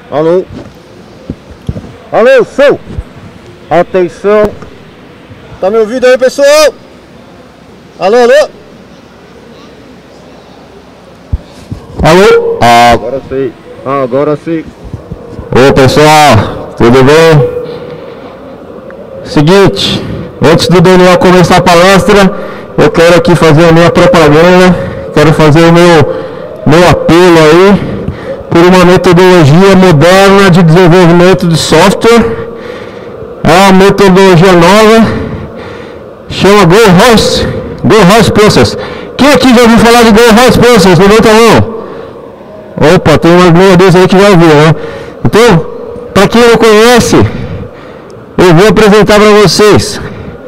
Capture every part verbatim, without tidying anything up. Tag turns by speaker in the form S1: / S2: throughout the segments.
S1: Alô? Alô, som! Atenção! Tá me ouvindo aí, pessoal? Alô, alô?
S2: Alô? Ah,
S1: agora sim. Ah, agora sim.
S2: Oi, pessoal, tudo bem? Seguinte, antes do Daniel começar a palestra, eu quero aqui fazer a minha propaganda, quero fazer o meu, meu apelo aí por uma metodologia moderna de desenvolvimento de software. É uma metodologia nova, chama Go Horse, Go Horse Process. Quem aqui já ouviu falar de Go Horse Process? Levanta a mão. Opa, tem umas meia dúzia aí que já ouviu, né? Então, para quem não conhece, eu vou apresentar para vocês.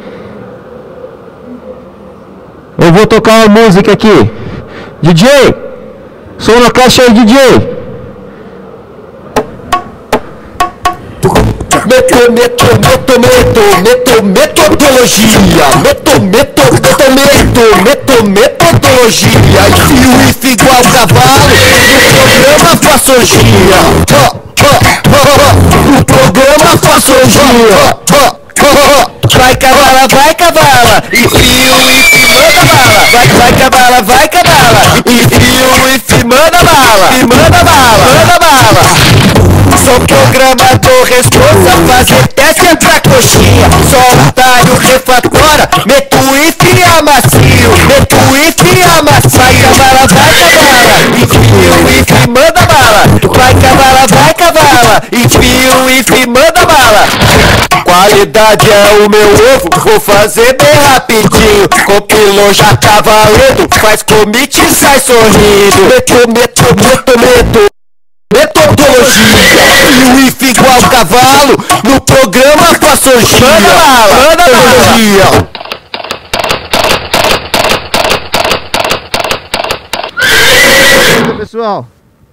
S2: Eu vou tocar uma música aqui. D J, som na caixa aí, D J.
S3: Meto, meto, meto, meto, meto, metodologia. Meto, meto, meto, meto, meto, metodologia. Enfio if igual cavalo, no programa faço orgia. No programa faço orgia. Vai cavala, vai cavala, enfio if manda bala. Vai, vai cavala, vai cavala, enfio if manda bala. E manda bala, manda bala. Sou programador responsa, fazer teste pra coxinha. Só otário refatora, meto if amacio. Meto if amacio. Vai cavala, vai cavala, enfio if manda bala. Vai cavala, vai cavala, enfio if manda bala. Qualidade é o meu ovo, vou fazer bem rapidinho. Compilou já tá valendo, faz commit e sai sorrindo. Meto, meto, meto, meto. Metodologia, e o if igual cavalo, no programa faço orgia. Manda bala, manda bala.
S1: Pessoal,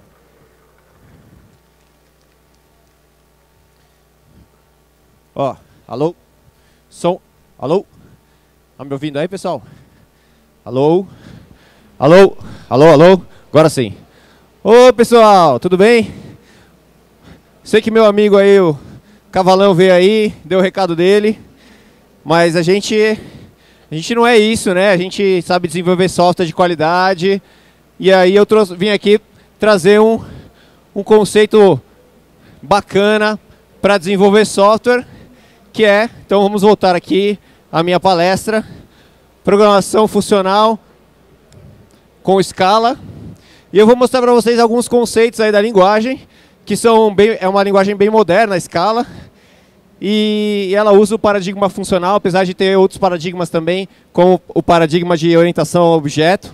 S1: ó, alô, som, alô, tá me ouvindo aí, pessoal? Alô, alô, alô, alô, agora sim. Ô, pessoal, tudo bem? Sei que meu amigo aí, o Cavalão, veio aí, deu o recado dele, mas a gente, a gente não é isso, né? A gente sabe desenvolver software de qualidade, e aí eu trouxe, vim aqui trazer um, um conceito bacana para desenvolver software, que é, então vamos voltar aqui à minha palestra, programação funcional com Scala. E eu vou mostrar para vocês alguns conceitos aí da linguagem, que são bem, é uma linguagem bem moderna, a Scala, e ela usa o paradigma funcional, apesar de ter outros paradigmas também, como o paradigma de orientação ao objeto.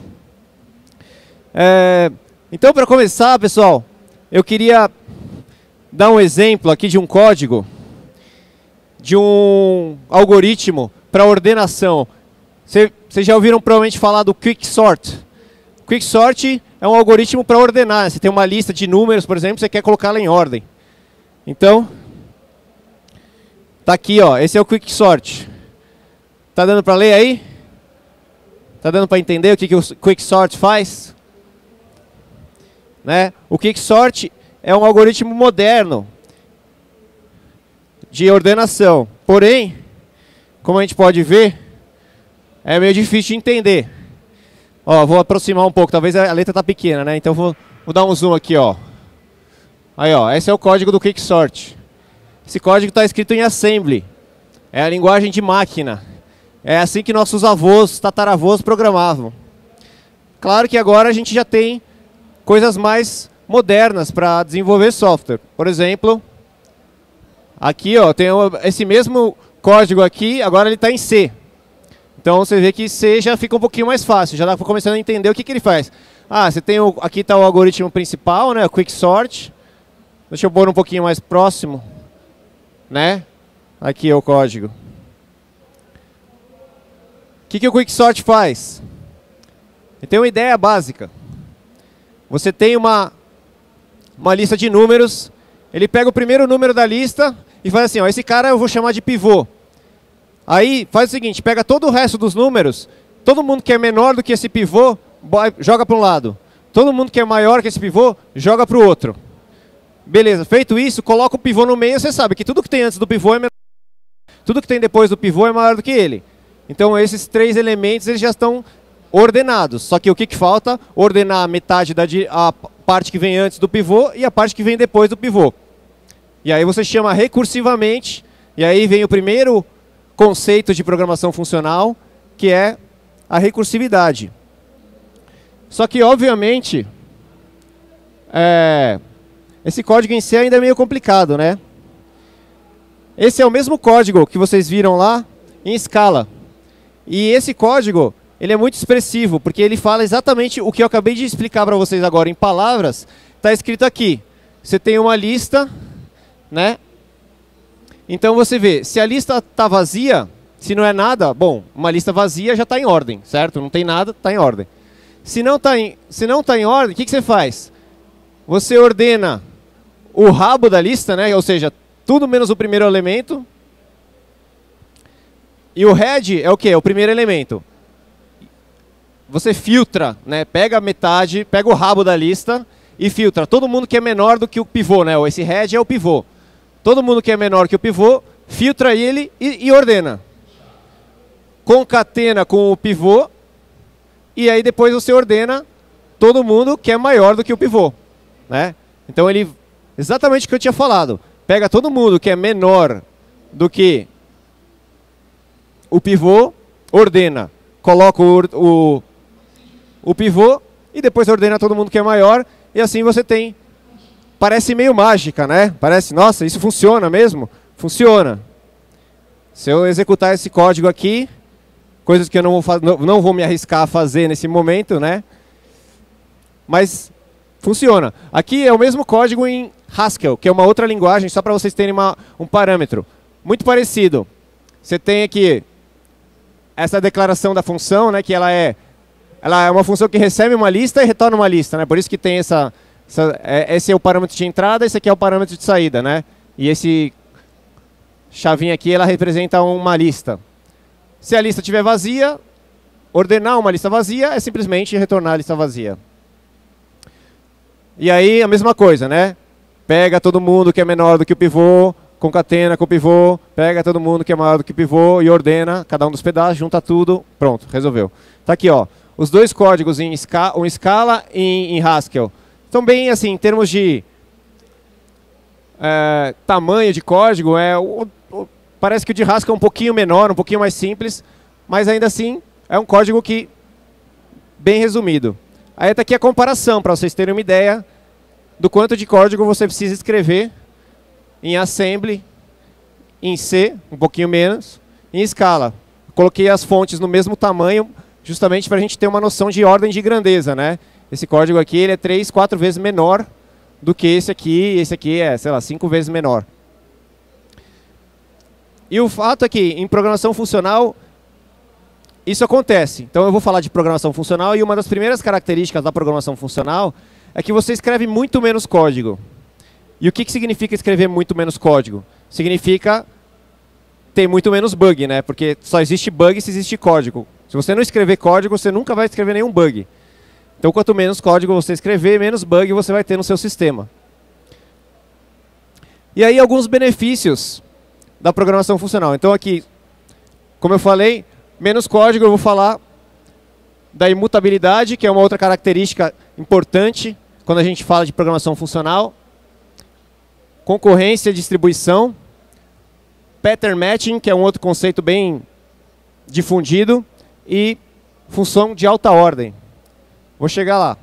S1: É, então, para começar, pessoal, eu queria dar um exemplo aqui de um código, de um algoritmo para ordenação. Vocês já ouviram provavelmente falar do Quicksort. Quicksort é um algoritmo para ordenar. Você tem uma lista de números, por exemplo, você quer colocá-la em ordem. Então, tá aqui, ó. Esse é o Quicksort. Tá dando para ler aí? Tá dando para entender o que, que o Quicksort faz? Né? O Quicksort é um algoritmo moderno de ordenação. Porém, como a gente pode ver, é meio difícil de entender. Ó, vou aproximar um pouco, talvez a letra tá pequena, né? Então vou, vou dar um zoom aqui, ó. Aí, ó, esse é o código do Quicksort. Esse código está escrito em assembly. É a linguagem de máquina. É assim que nossos avós, tataravós programavam. Claro que agora a gente já tem coisas mais modernas para desenvolver software. Por exemplo, aqui, ó, tem esse mesmo código aqui, agora ele está em C. Então você vê que C já fica um pouquinho mais fácil, já dá para começar a entender o que, que ele faz. Ah, você tem o, aqui está o algoritmo principal, né, o Quicksort. Deixa eu pôr um pouquinho mais próximo, né? Aqui é o código. O que, que o Quicksort faz? Ele tem uma ideia básica. Você tem uma, uma lista de números, ele pega o primeiro número da lista e faz assim, ó, esse cara eu vou chamar de pivô. Aí faz o seguinte, pega todo o resto dos números, todo mundo que é menor do que esse pivô, joga para um lado. Todo mundo que é maior que esse pivô, joga para o outro. Beleza, feito isso, coloca o pivô no meio, você sabe que tudo que tem antes do pivô é menor, tudo que tem depois do pivô é maior do que ele. Então esses três elementos eles já estão ordenados. Só que o que, que falta? Ordenar a metade da a parte que vem antes do pivô e a parte que vem depois do pivô. E aí você chama recursivamente, e aí vem o primeiro conceito de programação funcional, que é a recursividade. Só que, obviamente, é, esse código em si ainda é meio complicado, né? Esse é o mesmo código que vocês viram lá em Scala. E esse código, ele é muito expressivo, porque ele fala exatamente o que eu acabei de explicar para vocês agora em palavras, está escrito aqui. Você tem uma lista, né? Então você vê, se a lista está vazia, se não é nada, bom, uma lista vazia já está em ordem, certo? Não tem nada, está em ordem. Se não está em, se não tá em ordem, o que, que você faz? Você ordena o rabo da lista, né? Ou seja, tudo menos o primeiro elemento. E o head é o quê? É o primeiro elemento. Você filtra, né? Pega a metade, pega o rabo da lista e filtra. Todo mundo que é menor do que o pivô, né? Esse head é o pivô. Todo mundo que é menor que o pivô, filtra ele e, e ordena. Concatena com o pivô. E aí depois você ordena todo mundo que é maior do que o pivô, né? Então ele, exatamente o que eu tinha falado, pega todo mundo que é menor do que o pivô, ordena, coloca o, o, o pivô e depois ordena todo mundo que é maior, e assim você tem, parece meio mágica, né? Parece, nossa, isso funciona mesmo? Funciona. Se eu executar esse código aqui, coisas que eu não vou, não, não vou me arriscar a fazer nesse momento, né? Mas funciona. Aqui é o mesmo código em Haskell, que é uma outra linguagem, só para vocês terem uma, um parâmetro. Muito parecido. Você tem aqui essa declaração da função, né? Que ela é, ela é uma função que recebe uma lista e retorna uma lista, né? Por isso que tem essa, essa é, esse é o parâmetro de entrada, esse aqui é o parâmetro de saída, né? E esse chavinha aqui, ela representa uma lista. Se a lista estiver vazia, ordenar uma lista vazia é simplesmente retornar a lista vazia. E aí a mesma coisa, né? Pega todo mundo que é menor do que o pivô, concatena com o pivô, pega todo mundo que é maior do que o pivô e ordena cada um dos pedaços, junta tudo, pronto, resolveu. Tá aqui, ó, os dois códigos em Scala, um Scala e em, em Haskell. Então bem assim, em termos de é, tamanho de código, é o, o, parece que o de Haskell é um pouquinho menor, um pouquinho mais simples, mas ainda assim é um código que bem resumido. Aí está aqui a comparação, para vocês terem uma ideia do quanto de código você precisa escrever em Assembly, em C, um pouquinho menos, em Scala. Coloquei as fontes no mesmo tamanho, justamente para a gente ter uma noção de ordem de grandeza, né? Esse código aqui ele é três, quatro vezes menor do que esse aqui, esse aqui é, sei lá, cinco vezes menor. E o fato é que em programação funcional isso acontece. Então eu vou falar de programação funcional e uma das primeiras características da programação funcional é que você escreve muito menos código. E o que, que significa escrever muito menos código? Significa ter muito menos bug, né? Porque só existe bug se existe código. Se você não escrever código, você nunca vai escrever nenhum bug. Então quanto menos código você escrever, menos bug você vai ter no seu sistema. E aí alguns benefícios da programação funcional. Então aqui, como eu falei, menos código, eu vou falar da imutabilidade, que é uma outra característica importante quando a gente fala de programação funcional. Concorrência e distribuição. Pattern matching, que é um outro conceito bem difundido. E função de alta ordem. Vou chegar lá.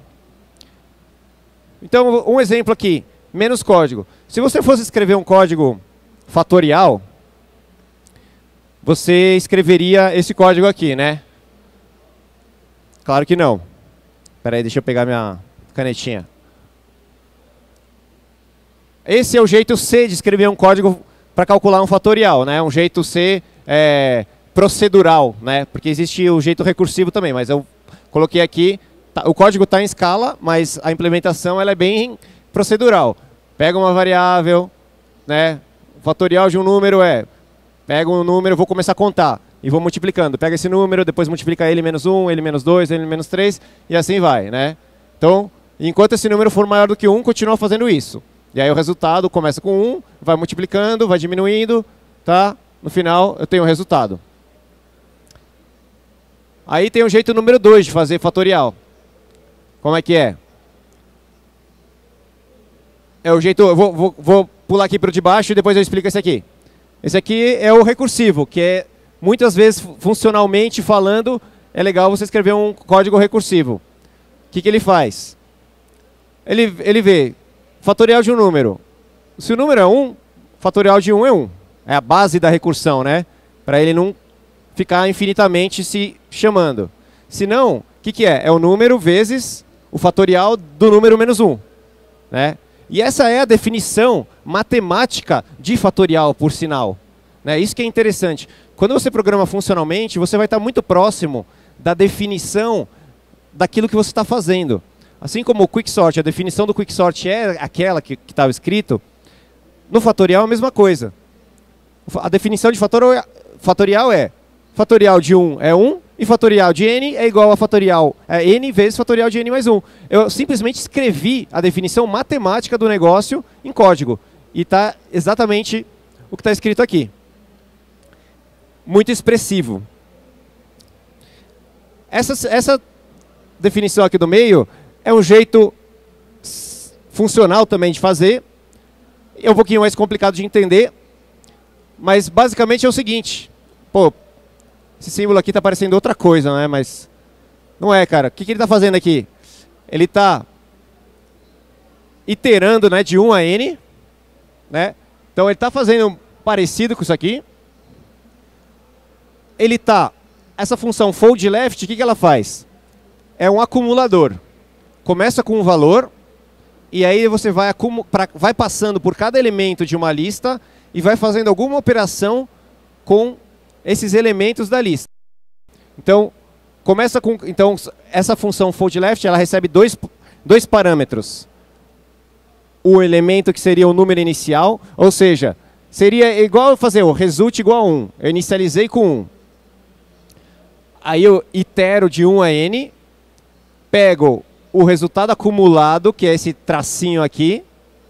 S1: Então, um exemplo aqui. Menos código. Se você fosse escrever um código fatorial, você escreveria esse código aqui, né? Claro que não. Espera aí, deixa eu pegar minha canetinha. Esse é o jeito C de escrever um código para calcular um fatorial, né? Um jeito C é, procedural, né? Porque existe o jeito recursivo também, mas eu coloquei aqui, tá, o código está em escala, mas a implementação ela é bem procedural. Pega uma variável, né? O fatorial de um número é, pega um número, vou começar a contar e vou multiplicando. Pega esse número, depois multiplica ele menos um, ele menos dois, ele menos três e assim vai, né? Então, enquanto esse número for maior do que um, continua fazendo isso. E aí o resultado começa com um, vai multiplicando, vai diminuindo, tá? No final eu tenho o resultado. Aí tem o jeito número dois de fazer fatorial. Como é que é? É o jeito, eu vou, vou, vou pular aqui para o de baixo e depois eu explico esse aqui. Esse aqui é o recursivo, que é, muitas vezes, funcionalmente falando, é legal você escrever um código recursivo. O que, que ele faz? Ele, ele vê fatorial de um número. Se o número é um, fatorial de um é um. É a base da recursão, né? Para ele não ficar infinitamente se chamando. Se não, o que, que é? É o número vezes o fatorial do número menos um. Né? E essa é a definição matemática de fatorial, por sinal. Né? Isso que é interessante. Quando você programa funcionalmente, você vai estar muito próximo da definição daquilo que você está fazendo. Assim como o quicksort, a definição do quicksort é aquela que estava escrito, no fatorial é a mesma coisa. A definição de fatorial, fatorial é fatorial de um é um e fatorial de n é igual a fatorial é n vezes fatorial de n mais um. Eu simplesmente escrevi a definição matemática do negócio em código. E está exatamente o que está escrito aqui. Muito expressivo. Essa, essa definição aqui do meio é um jeito funcional também de fazer. É um pouquinho mais complicado de entender. Mas basicamente é o seguinte. Pô, esse símbolo aqui está parecendo outra coisa, né? Mas não é, cara. O que, que ele está fazendo aqui? Ele está iterando, né, de um a n. Né? Então ele está fazendo parecido com isso aqui. Ele está... Essa função fold left, o que, que ela faz? É um acumulador. Começa com um valor, e aí você vai, pra, vai passando por cada elemento de uma lista e vai fazendo alguma operação com esses elementos da lista. Então, começa com, então essa função fold left, ela recebe dois, dois parâmetros. O elemento que seria o número inicial, ou seja, seria igual fazer o result igual a um. Eu inicializei com um. Aí eu itero de um a n, pego o resultado acumulado, que é esse tracinho aqui,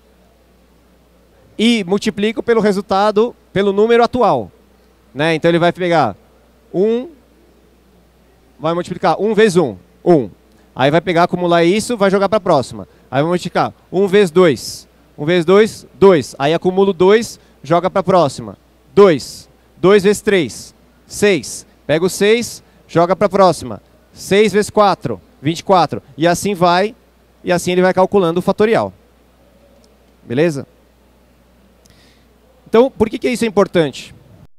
S1: e multiplico pelo resultado, pelo número atual. Né? Então ele vai pegar um, vai multiplicar um vezes um, um. Aí vai pegar, acumular isso, vai jogar para a próxima. Aí vai multiplicar um vezes dois, um vezes dois, dois. Aí acumulo dois, joga para a próxima. dois, dois vezes três, seis. Pega o seis, joga para a próxima. seis vezes quatro, vinte e quatro. E assim vai, e assim ele vai calculando o fatorial. Beleza? Então, por que, que isso é importante?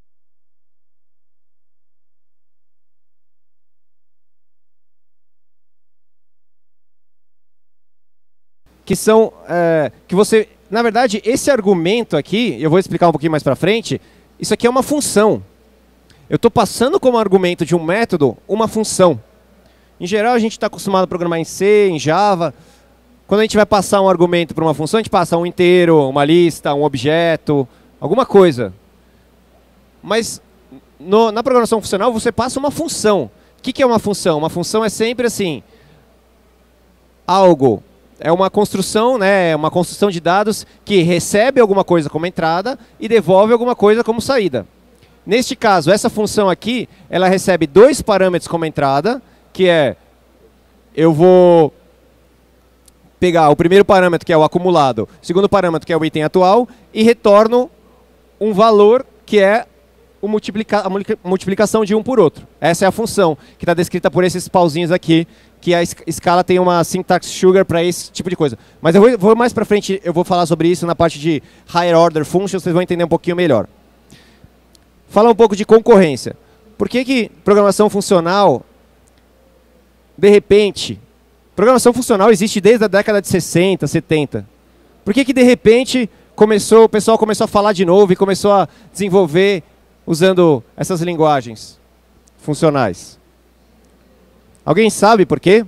S1: Que são, é, que você, na verdade, esse argumento aqui, eu vou explicar um pouquinho mais para frente, isso aqui é uma função. Eu estou passando como argumento de um método uma função. Em geral, a gente está acostumado a programar em C, em Java. Quando a gente vai passar um argumento para uma função, a gente passa um inteiro, uma lista, um objeto, alguma coisa. Mas no, na programação funcional, você passa uma função. O que, que é uma função? Uma função é sempre assim, algo... É uma construção, né, uma construção de dados que recebe alguma coisa como entrada e devolve alguma coisa como saída. Neste caso, essa função aqui, ela recebe dois parâmetros como entrada, que é, eu vou pegar o primeiro parâmetro, que é o acumulado, o segundo parâmetro, que é o item atual, e retorno um valor, que é o multiplica a multiplicação de um por outro. Essa é a função, que está descrita por esses pauzinhos aqui, que a escala tem uma syntax sugar para esse tipo de coisa. Mas eu vou, vou mais para frente, eu vou falar sobre isso na parte de higher order functions, vocês vão entender um pouquinho melhor. Falar um pouco de concorrência. Por que que programação funcional, de repente, programação funcional existe desde a década de sessenta, setenta. Por que que de repente começou, o pessoal começou a falar de novo e começou a desenvolver usando essas linguagens funcionais? Alguém sabe por quê?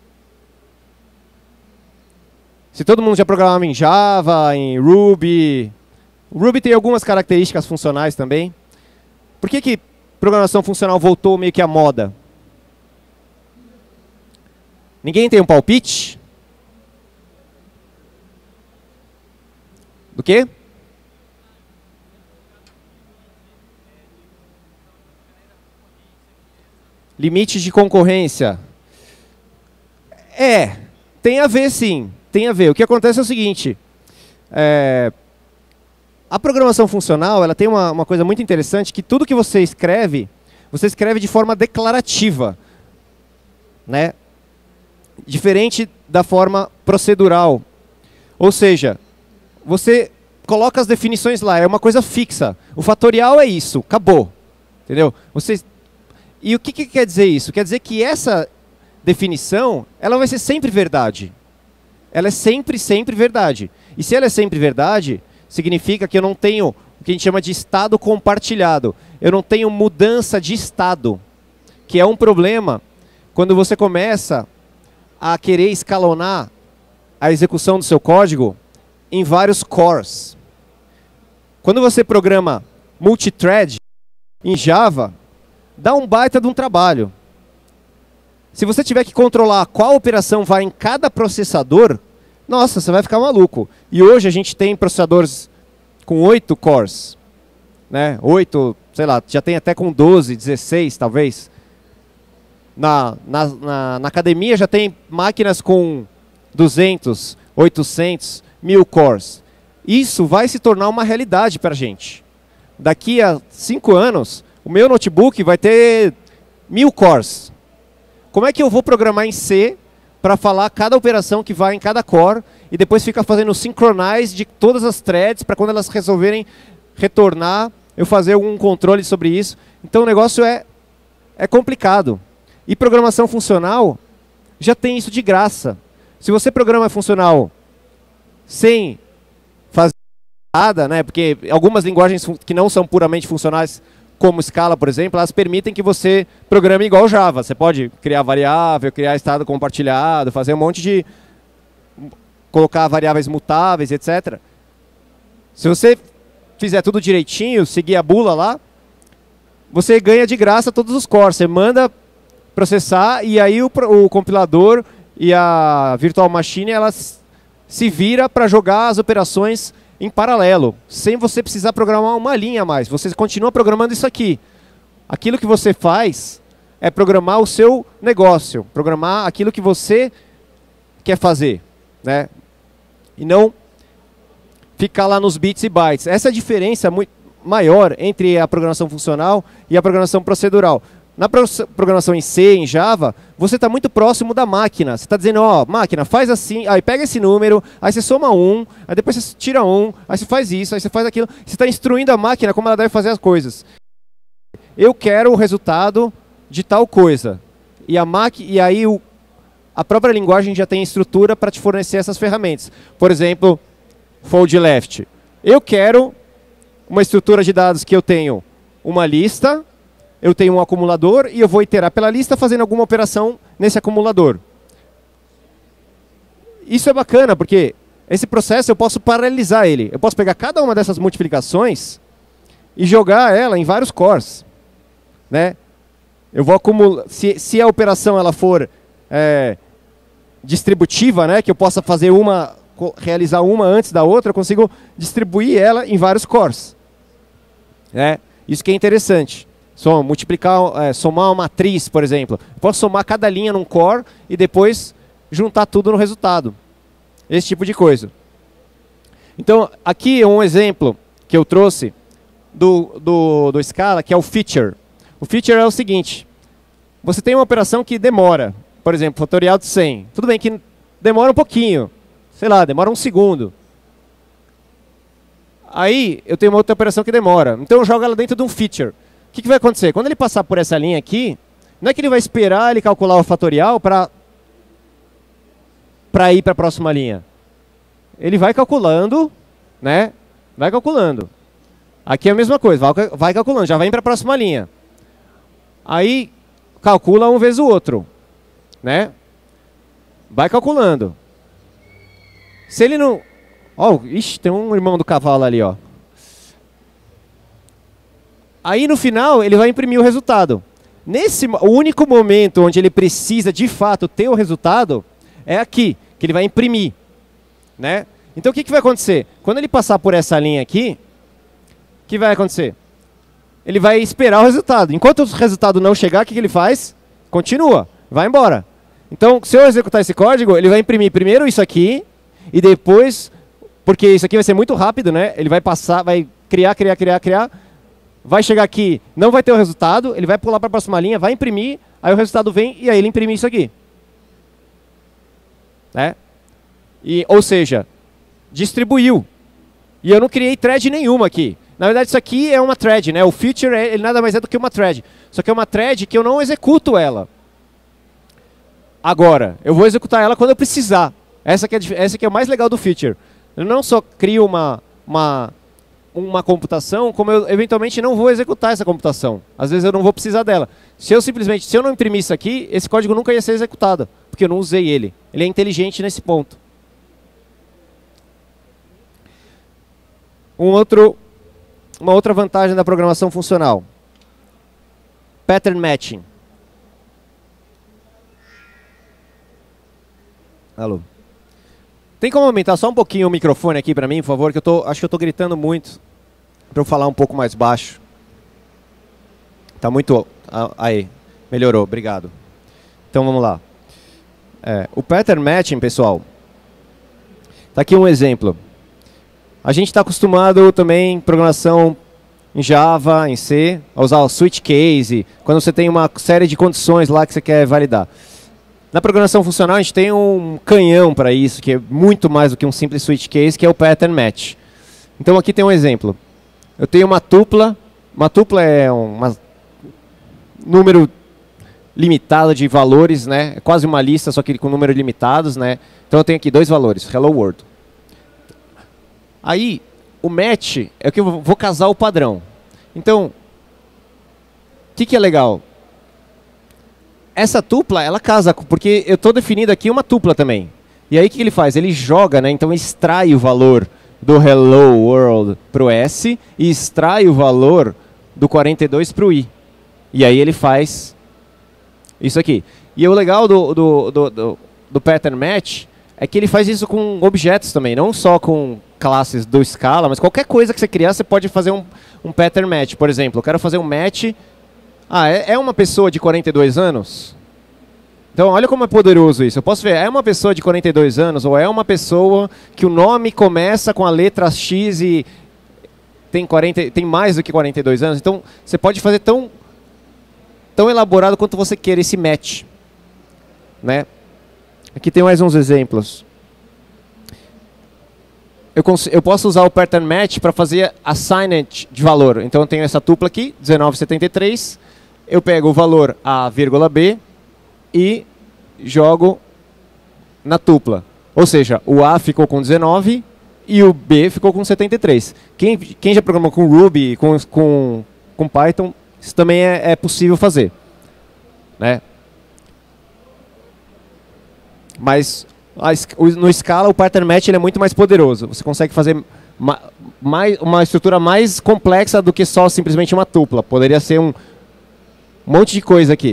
S1: Se todo mundo já programava em Java, em Ruby... O Ruby tem algumas características funcionais também. Por que que programação funcional voltou meio que à moda? Ninguém tem um palpite? Do quê? Limite de concorrência. É, tem a ver sim, tem a ver. O que acontece é o seguinte, é, a programação funcional ela tem uma, uma coisa muito interessante, que tudo que você escreve, você escreve de forma declarativa, né? Diferente da forma procedural. Ou seja, você coloca as definições lá, é uma coisa fixa. O fatorial é isso, acabou. Entendeu? Você... E o que, que quer dizer isso? Quer dizer que essa definição, ela vai ser sempre verdade. Ela é sempre, sempre verdade. E se ela é sempre verdade, significa que eu não tenho o que a gente chama de estado compartilhado. Eu não tenho mudança de estado, que é um problema quando você começa a querer escalonar a execução do seu código em vários cores. Quando você programa multithread em Java, dá um baita de um trabalho. Se você tiver que controlar qual operação vai em cada processador, nossa, você vai ficar maluco. E hoje a gente tem processadores com oito cores, né? oito, sei lá, já tem até com doze, dezesseis talvez. Na, na, na, na academia já tem máquinas com duzentos, oitocentos, mil cores. Isso vai se tornar uma realidade para a gente. Daqui a cinco anos, o meu notebook vai ter mil cores. Como é que eu vou programar em C para falar cada operação que vai em cada core e depois ficar fazendo synchronize de todas as threads para quando elas resolverem retornar, eu fazer algum controle sobre isso. Então o negócio é, é complicado. E programação funcional já tem isso de graça. Se você programa funcional sem fazer nada, né, porque algumas linguagens que não são puramente funcionais, como Scala, por exemplo, elas permitem que você programe igual Java. Você pode criar variável, criar estado compartilhado, fazer um monte de... colocar variáveis mutáveis, etcétera. Se você fizer tudo direitinho, seguir a bula lá, você ganha de graça todos os cores. Você manda processar e aí o, o compilador e a virtual machine elas se vira para jogar as operações em paralelo, sem você precisar programar uma linha a mais. Você continua programando isso aqui. Aquilo que você faz é programar o seu negócio, programar aquilo que você quer fazer, né? E não ficar lá nos bits e bytes. Essa é a diferença muito maior entre a programação funcional e a programação procedural. Na programação em C, em Java, você está muito próximo da máquina. Você está dizendo, ó, máquina, faz assim, aí pega esse número, aí você soma um, aí depois você tira um, aí você faz isso, aí você faz aquilo. Você está instruindo a máquina como ela deve fazer as coisas. Eu quero o resultado de tal coisa. E, a máquina, e aí o, a própria linguagem já tem estrutura para te fornecer essas ferramentas. Por exemplo, fold left. Eu quero uma estrutura de dados que eu tenho uma lista, eu tenho um acumulador e eu vou iterar pela lista fazendo alguma operação nesse acumulador. Isso é bacana, porque esse processo eu posso paralelizar ele. Eu posso pegar cada uma dessas multiplicações e jogar ela em vários cores, né? Eu vou acumular, se, se a operação ela for é, distributiva, né, que eu possa fazer uma, realizar uma antes da outra, eu consigo distribuir ela em vários cores, né? Isso que é interessante. Só multiplicar, é, somar uma matriz, por exemplo. Eu posso somar cada linha num core e depois juntar tudo no resultado. Esse tipo de coisa. Então, aqui é um exemplo que eu trouxe do, do, do Scala, que é o feature. O feature é o seguinte. Você tem uma operação que demora. Por exemplo, fatorial de cem. Tudo bem que demora um pouquinho. Sei lá, demora um segundo. Aí, eu tenho uma outra operação que demora. Então, eu jogo ela dentro de um feature. O que, que vai acontecer? Quando ele passar por essa linha aqui, não é que ele vai esperar ele calcular o fatorial para para ir para a próxima linha. Ele vai calculando, né? Vai calculando. Aqui é a mesma coisa, vai, vai calculando, já vai para a próxima linha. Aí calcula um vezes o outro, né? Vai calculando. Se ele não... Ó, oh, ixi, tem um irmão do cavalo ali, ó. Aí no final ele vai imprimir o resultado. Nesse, o único momento onde ele precisa de fato ter o resultado é aqui, que ele vai imprimir, né? Então o que, que vai acontecer? Quando ele passar por essa linha aqui, o que vai acontecer? Ele vai esperar o resultado. Enquanto o resultado não chegar, o que, que ele faz? Continua, vai embora. Então, se eu executar esse código, ele vai imprimir primeiro isso aqui, e depois, porque isso aqui vai ser muito rápido, né? Ele vai passar, vai criar, criar, criar, criar, vai chegar aqui, não vai ter o resultado, ele vai pular para a próxima linha, vai imprimir, aí o resultado vem e aí ele imprime isso aqui. Né? E, ou seja, distribuiu. E eu não criei thread nenhuma aqui. Na verdade, isso aqui é uma thread, né? O feature é, ele nada mais é do que uma thread. Só que é uma thread que eu não executo ela. Agora, eu vou executar ela quando eu precisar. Essa que é, essa que é o mais legal do feature. Eu não só crio uma, uma, uma computação, como eu eventualmente não vou executar essa computação. Às vezes eu não vou precisar dela. Se eu simplesmente, se eu não imprimir isso aqui, esse código nunca ia ser executado, porque eu não usei ele. Ele é inteligente nesse ponto. Um outro, uma outra vantagem da programação funcional. Pattern matching. Alô. Tem como aumentar só um pouquinho o microfone aqui para mim, por favor? Que eu tô, acho que eu estou gritando muito. Para eu falar um pouco mais baixo. Tá muito... Ah, aí, melhorou, obrigado. Então vamos lá. É, o pattern matching, pessoal. Tá aqui um exemplo. A gente está acostumado também em programação em Java, em C, a usar o switch case, quando você tem uma série de condições lá que você quer validar. Na programação funcional, a gente tem um canhão para isso, que é muito mais do que um simples switch case, que é o pattern match. Então aqui tem um exemplo. Eu tenho uma tupla. Uma tupla é um número limitado de valores, né? É quase uma lista, só que com números limitados, né? Então eu tenho aqui dois valores, hello world. Aí, o match é o que eu vou casar o padrão. Então, o que, que é legal? Essa tupla, ela casa, porque eu estou definindo aqui uma tupla também. E aí o que ele faz? Ele joga, né? Então extrai o valor do hello world para o S e extrai o valor do quarenta e dois para o I. E aí ele faz isso aqui. E o legal do, do, do, do, do pattern match é que ele faz isso com objetos também, não só com classes do Scala, mas qualquer coisa que você criar, você pode fazer um, um pattern match. Por exemplo, eu quero fazer um match... Ah, é, é uma pessoa de quarenta e dois anos? Então, olha como é poderoso isso. Eu posso ver, é uma pessoa de quarenta e dois anos ou é uma pessoa que o nome começa com a letra X e tem, quarenta, tem mais do que quarenta e dois anos? Então, você pode fazer tão, tão elaborado quanto você queira esse match. Né? Aqui tem mais uns exemplos. Eu, eu posso usar o pattern match para fazer assignment de valor. Então, eu tenho essa tupla aqui, dezenove setenta e três. Eu pego o valor A, vírgula B e jogo na tupla. Ou seja, o A ficou com dezenove e o B ficou com setenta e três. Quem, quem já programou com Ruby, com, com, com Python, isso também é, é possível fazer. Né? Mas no Scala, o pattern match ele é muito mais poderoso. Você consegue fazer ma mais, uma estrutura mais complexa do que só simplesmente uma tupla. Poderia ser um Um monte de coisa aqui.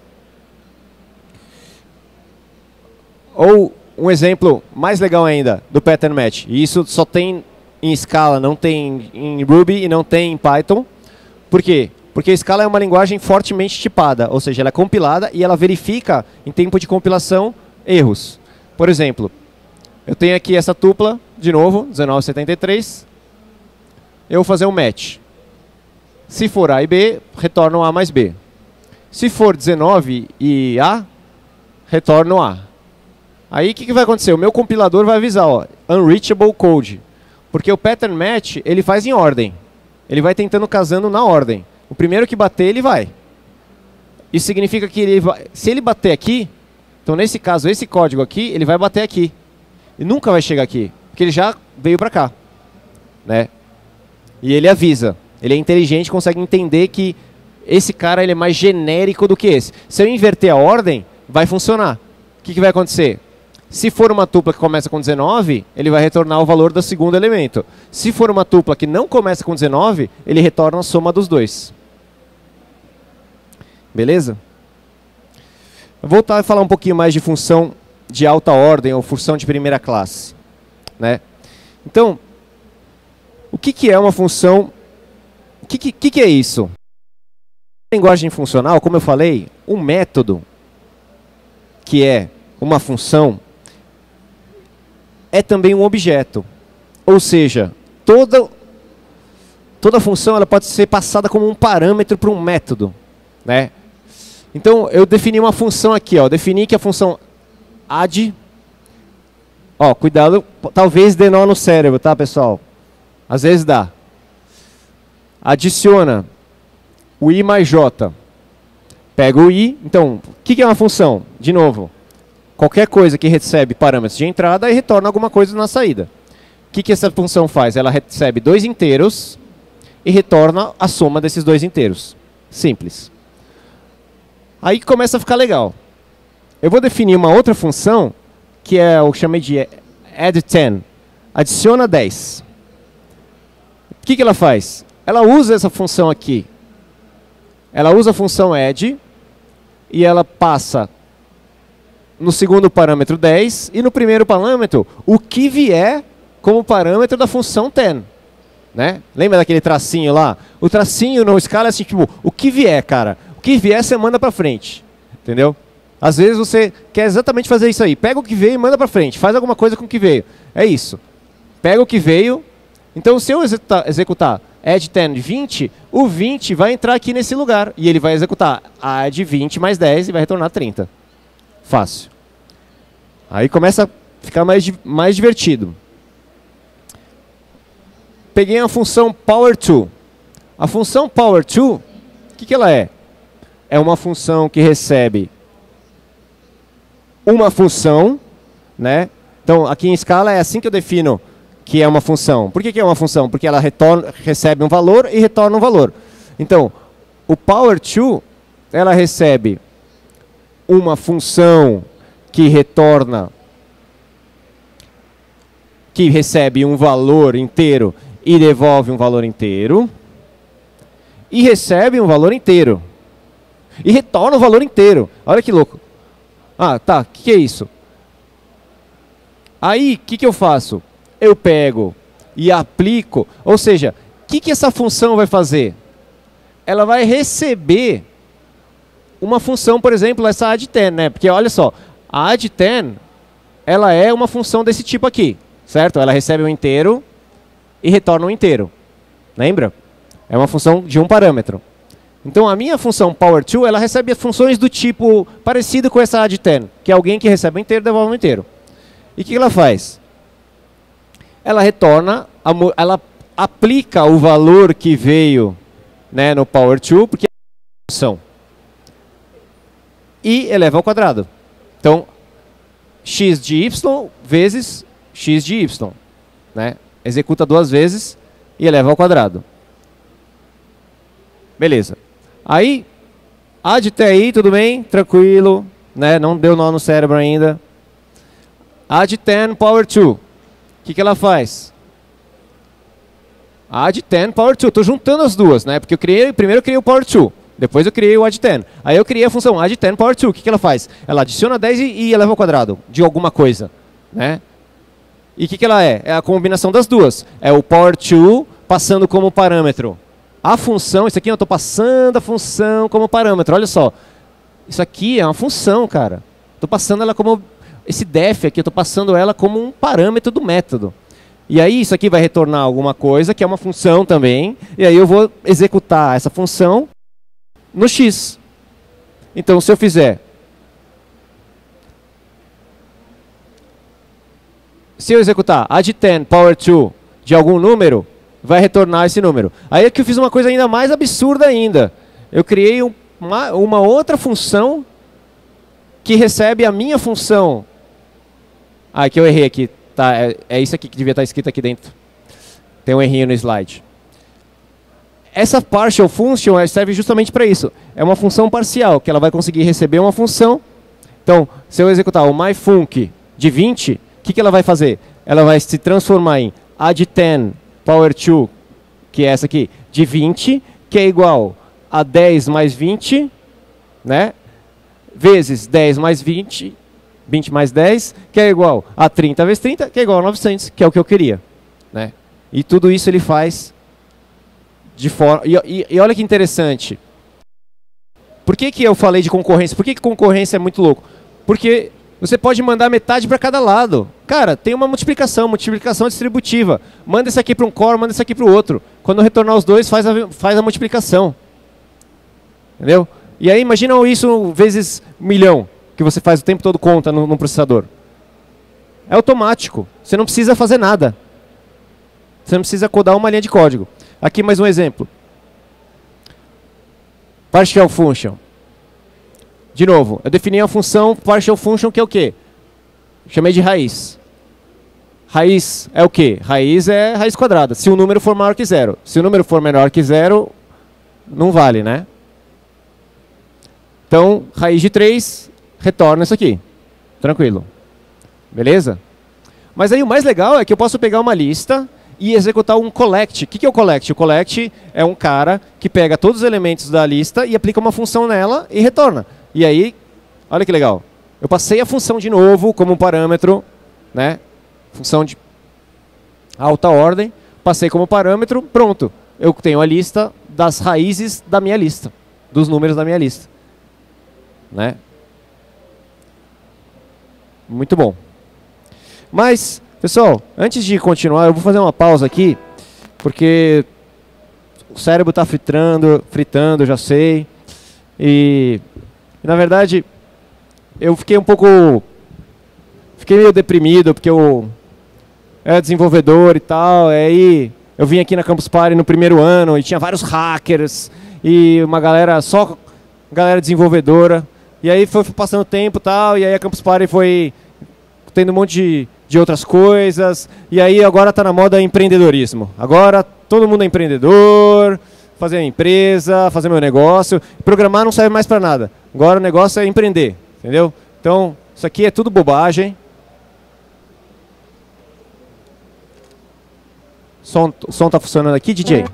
S1: Ou um exemplo mais legal ainda do pattern match. E isso só tem em Scala, não tem em Ruby e não tem em Python. Por quê? Porque Scala é uma linguagem fortemente tipada, ou seja, ela é compilada e ela verifica em tempo de compilação erros. Por exemplo, eu tenho aqui essa tupla, de novo, dezenove setenta e três. Eu vou fazer um match. Se for A e B, retorna A mais B. Se for dezenove e A, retorna A. Aí o que, que vai acontecer? O meu compilador vai avisar, ó, unreachable code. Porque o pattern match, ele faz em ordem. Ele vai tentando casando na ordem. O primeiro que bater, ele vai. Isso significa que ele vai, se ele bater aqui, então nesse caso, esse código aqui, ele vai bater aqui. E nunca vai chegar aqui, porque ele já veio para cá. Né? E ele avisa. Ele é inteligente, consegue entender que esse cara ele é mais genérico do que esse. Se eu inverter a ordem, vai funcionar. O que, que vai acontecer? Se for uma tupla que começa com dezenove, ele vai retornar o valor do segundo elemento. Se for uma tupla que não começa com dezenove, ele retorna a soma dos dois. Beleza? Vou voltar a falar um pouquinho mais de função de alta ordem ou função de primeira classe. Né? Então, o que, que é uma função? O que, que, que é isso? Linguagem funcional, como eu falei, um método, que é uma função, é também um objeto. Ou seja, toda, toda função ela pode ser passada como um parâmetro para um método, né? Então, eu defini uma função aqui, ó, defini que a função add, ó, cuidado, talvez dê nó no cérebro, tá, pessoal? Às vezes dá. Adiciona o i mais j. Pega o i, então, o que, que é uma função? De novo, qualquer coisa que recebe parâmetros de entrada e retorna alguma coisa na saída. O que, que essa função faz? Ela recebe dois inteiros e retorna a soma desses dois inteiros. Simples. Aí começa a ficar legal. Eu vou definir uma outra função, que é o que eu chamei de add dez. Adiciona dez. O que, que ela faz? Ela usa essa função aqui. Ela usa a função add e ela passa no segundo parâmetro dez e no primeiro parâmetro o que vier como parâmetro da função dez. Né? Lembra daquele tracinho lá? O tracinho no Scala é assim, tipo, o que vier, cara. O que vier você manda para frente. Entendeu? Às vezes você quer exatamente fazer isso aí. Pega o que veio e manda para frente. Faz alguma coisa com o que veio. É isso. Pega o que veio. Então, se eu executar, executar add dez de vinte, o vinte vai entrar aqui nesse lugar. E ele vai executar add vinte mais dez e vai retornar trinta. Fácil. Aí começa a ficar mais, mais divertido. Peguei a função power to. A função power to, o que, que ela é? É uma função que recebe uma função, né? Então, aqui em Scala é assim que eu defino que é uma função. Por que, que é uma função? Porque ela retorna, recebe um valor e retorna um valor. Então, o power to, ela recebe uma função que retorna, que recebe um valor inteiro e devolve um valor inteiro, e recebe um valor inteiro, e retorna um valor inteiro. Olha que louco. Ah, tá, o que, que é isso? Aí, o que, que eu faço? Eu pego e aplico, ou seja, o que, que essa função vai fazer? Ela vai receber uma função, por exemplo, essa add dez, né? Porque olha só, a add dez, ela é uma função desse tipo aqui, certo? Ela recebe um inteiro e retorna um inteiro. Lembra? É uma função de um parâmetro. Então a minha função power to, ela recebe funções do tipo parecido com essa add dez, que é alguém que recebe um inteiro e devolve um inteiro. E o que ela faz? Ela retorna, ela aplica o valor que veio, né, no power to, porque é uma função, e eleva ao quadrado. Então, x de y vezes x de y. Né? Executa duas vezes e eleva ao quadrado. Beleza. Aí, add até aí, tudo bem? Tranquilo. Né? Não deu nó no cérebro ainda. Add dez power to. O que, que ela faz? Add dez power to. Estou juntando as duas, né? Porque eu criei, primeiro eu criei o power to. Depois eu criei o add dez. Aí eu criei a função add dez power to. O que, que ela faz? Ela adiciona dez e, e eleva ao quadrado de alguma coisa. Né? E o que, que ela é? É a combinação das duas. É o power to passando como parâmetro a função. Isso aqui eu estou passando a função como parâmetro. Olha só. Isso aqui é uma função, cara. Estou passando ela como... Esse def aqui, eu estou passando ela como um parâmetro do método. E aí isso aqui vai retornar alguma coisa, que é uma função também. E aí eu vou executar essa função no x. Então, se eu fizer... Se eu executar add dez power to de algum número, vai retornar esse número. Aí é que eu fiz uma coisa ainda mais absurda ainda. Eu criei um, uma, uma outra função que recebe a minha função. Ah, é que eu errei aqui. Tá, é, é isso aqui que devia estar escrito aqui dentro. Tem um errinho no slide. Essa partial function serve justamente para isso. É uma função parcial, que ela vai conseguir receber uma função. Então, se eu executar o myfunc de vinte, o que, que ela vai fazer? Ela vai se transformar em add dez power to, que é essa aqui, de vinte, que é igual a dez mais vinte, né? Vezes dez mais vinte, vinte mais dez, que é igual a trinta vezes trinta, que é igual a novecentos, que é o que eu queria. né? E tudo isso ele faz de forma... E, e, e olha que interessante. Por que que eu falei de concorrência? Por que que concorrência é muito louco? Porque você pode mandar metade para cada lado. Cara, tem uma multiplicação, multiplicação distributiva. Manda isso aqui para um core, manda isso aqui para o outro. Quando retornar os dois, faz a, faz a multiplicação. Entendeu? E aí imagina isso vezes um milhão, que você faz o tempo todo conta no, no processador. É automático. Você não precisa fazer nada. Você não precisa codar uma linha de código. Aqui mais um exemplo. Partial function. De novo, eu defini a função partial function, que é o quê? Chamei de raiz. Raiz é o quê? Raiz é raiz quadrada. Se o número for maior que zero. Se o número for menor que zero, não vale, né? Então, raiz de três, retorna isso aqui. Tranquilo. Beleza? Mas aí o mais legal é que eu posso pegar uma lista e executar um collect. O que é o collect? O collect é um cara que pega todos os elementos da lista e aplica uma função nela e retorna. E aí, olha que legal. Eu passei a função de novo como um parâmetro, né? Função de alta ordem. Passei como parâmetro, pronto. Eu tenho a lista das raízes da minha lista, dos números da minha lista. Né? Muito bom. Mas, pessoal, antes de continuar, eu vou fazer uma pausa aqui, porque o cérebro está fritando, fritando, já sei. E, na verdade, eu fiquei um pouco... Fiquei meio deprimido, porque eu era desenvolvedor e tal. E aí eu vim aqui na Campus Party no primeiro ano e tinha vários hackers e uma galera, só galera desenvolvedora. E aí foi passando o tempo e tal, e aí a Campus Party foi tendo um monte de, de outras coisas. E aí agora está na moda empreendedorismo. Agora todo mundo é empreendedor, fazer minha empresa, fazer meu negócio. Programar não serve mais para nada. Agora o negócio é empreender, entendeu? Então, isso aqui é tudo bobagem. Som, o som está funcionando aqui, D J?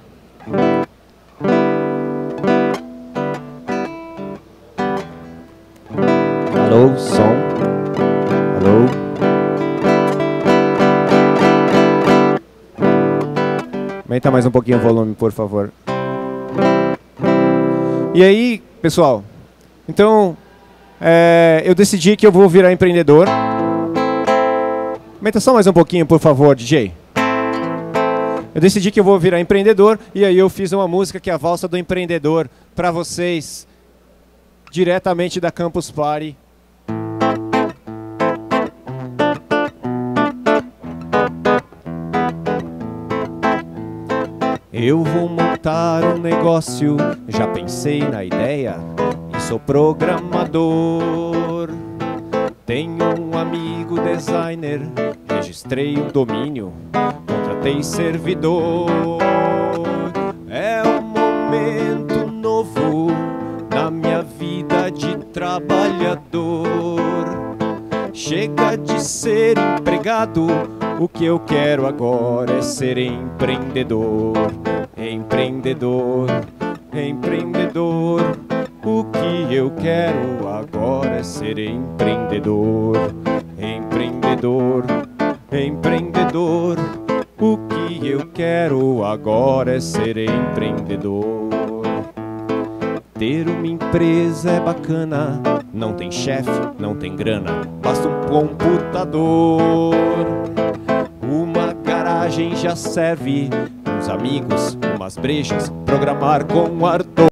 S1: Alô, som. Alô. Aumenta mais um pouquinho o volume, por favor. E aí, pessoal, então, é, eu decidi que eu vou virar empreendedor. Aumenta só mais um pouquinho, por favor, D J. Eu decidi que eu vou virar empreendedor e aí eu fiz uma música que é a Valsa do Empreendedor para vocês, diretamente da Campus Party. Eu vou montar um negócio, já pensei na ideia e sou programador. Tenho um amigo designer, registrei um domínio, contratei servidor. É um momento novo na minha vida de trabalhador. Chega de ser empregado, o que eu quero agora é ser empreendedor. Empreendedor, empreendedor. O que eu quero agora é ser empreendedor. Empreendedor, empreendedor. O que eu quero agora é ser empreendedor. Ter uma empresa é bacana, não tem chefe, não tem grana, basta um computador. Uma garagem já serve, uns amigos, umas brejas, programar com Arthur.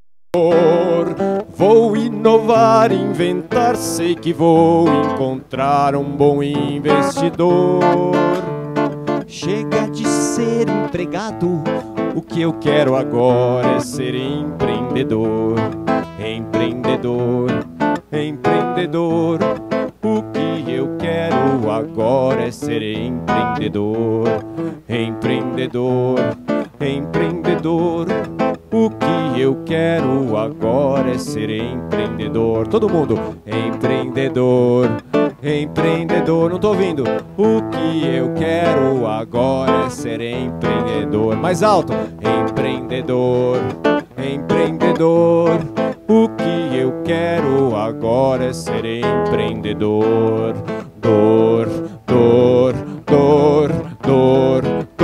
S1: Vou inovar, inventar, sei que vou encontrar um bom investidor. Chega de ser empregado, o que eu quero agora é ser empreendedor. Empreendedor, empreendedor. O que eu quero agora é ser empreendedor. Empreendedor, empreendedor. O que eu quero agora é ser empreendedor. Todo mundo, empreendedor, empreendedor. Não tô ouvindo. O que eu quero agora é ser empreendedor. Mais alto, empreendedor, empreendedor. O que eu quero agora é ser empreendedor. Dor, dor, dor, dor,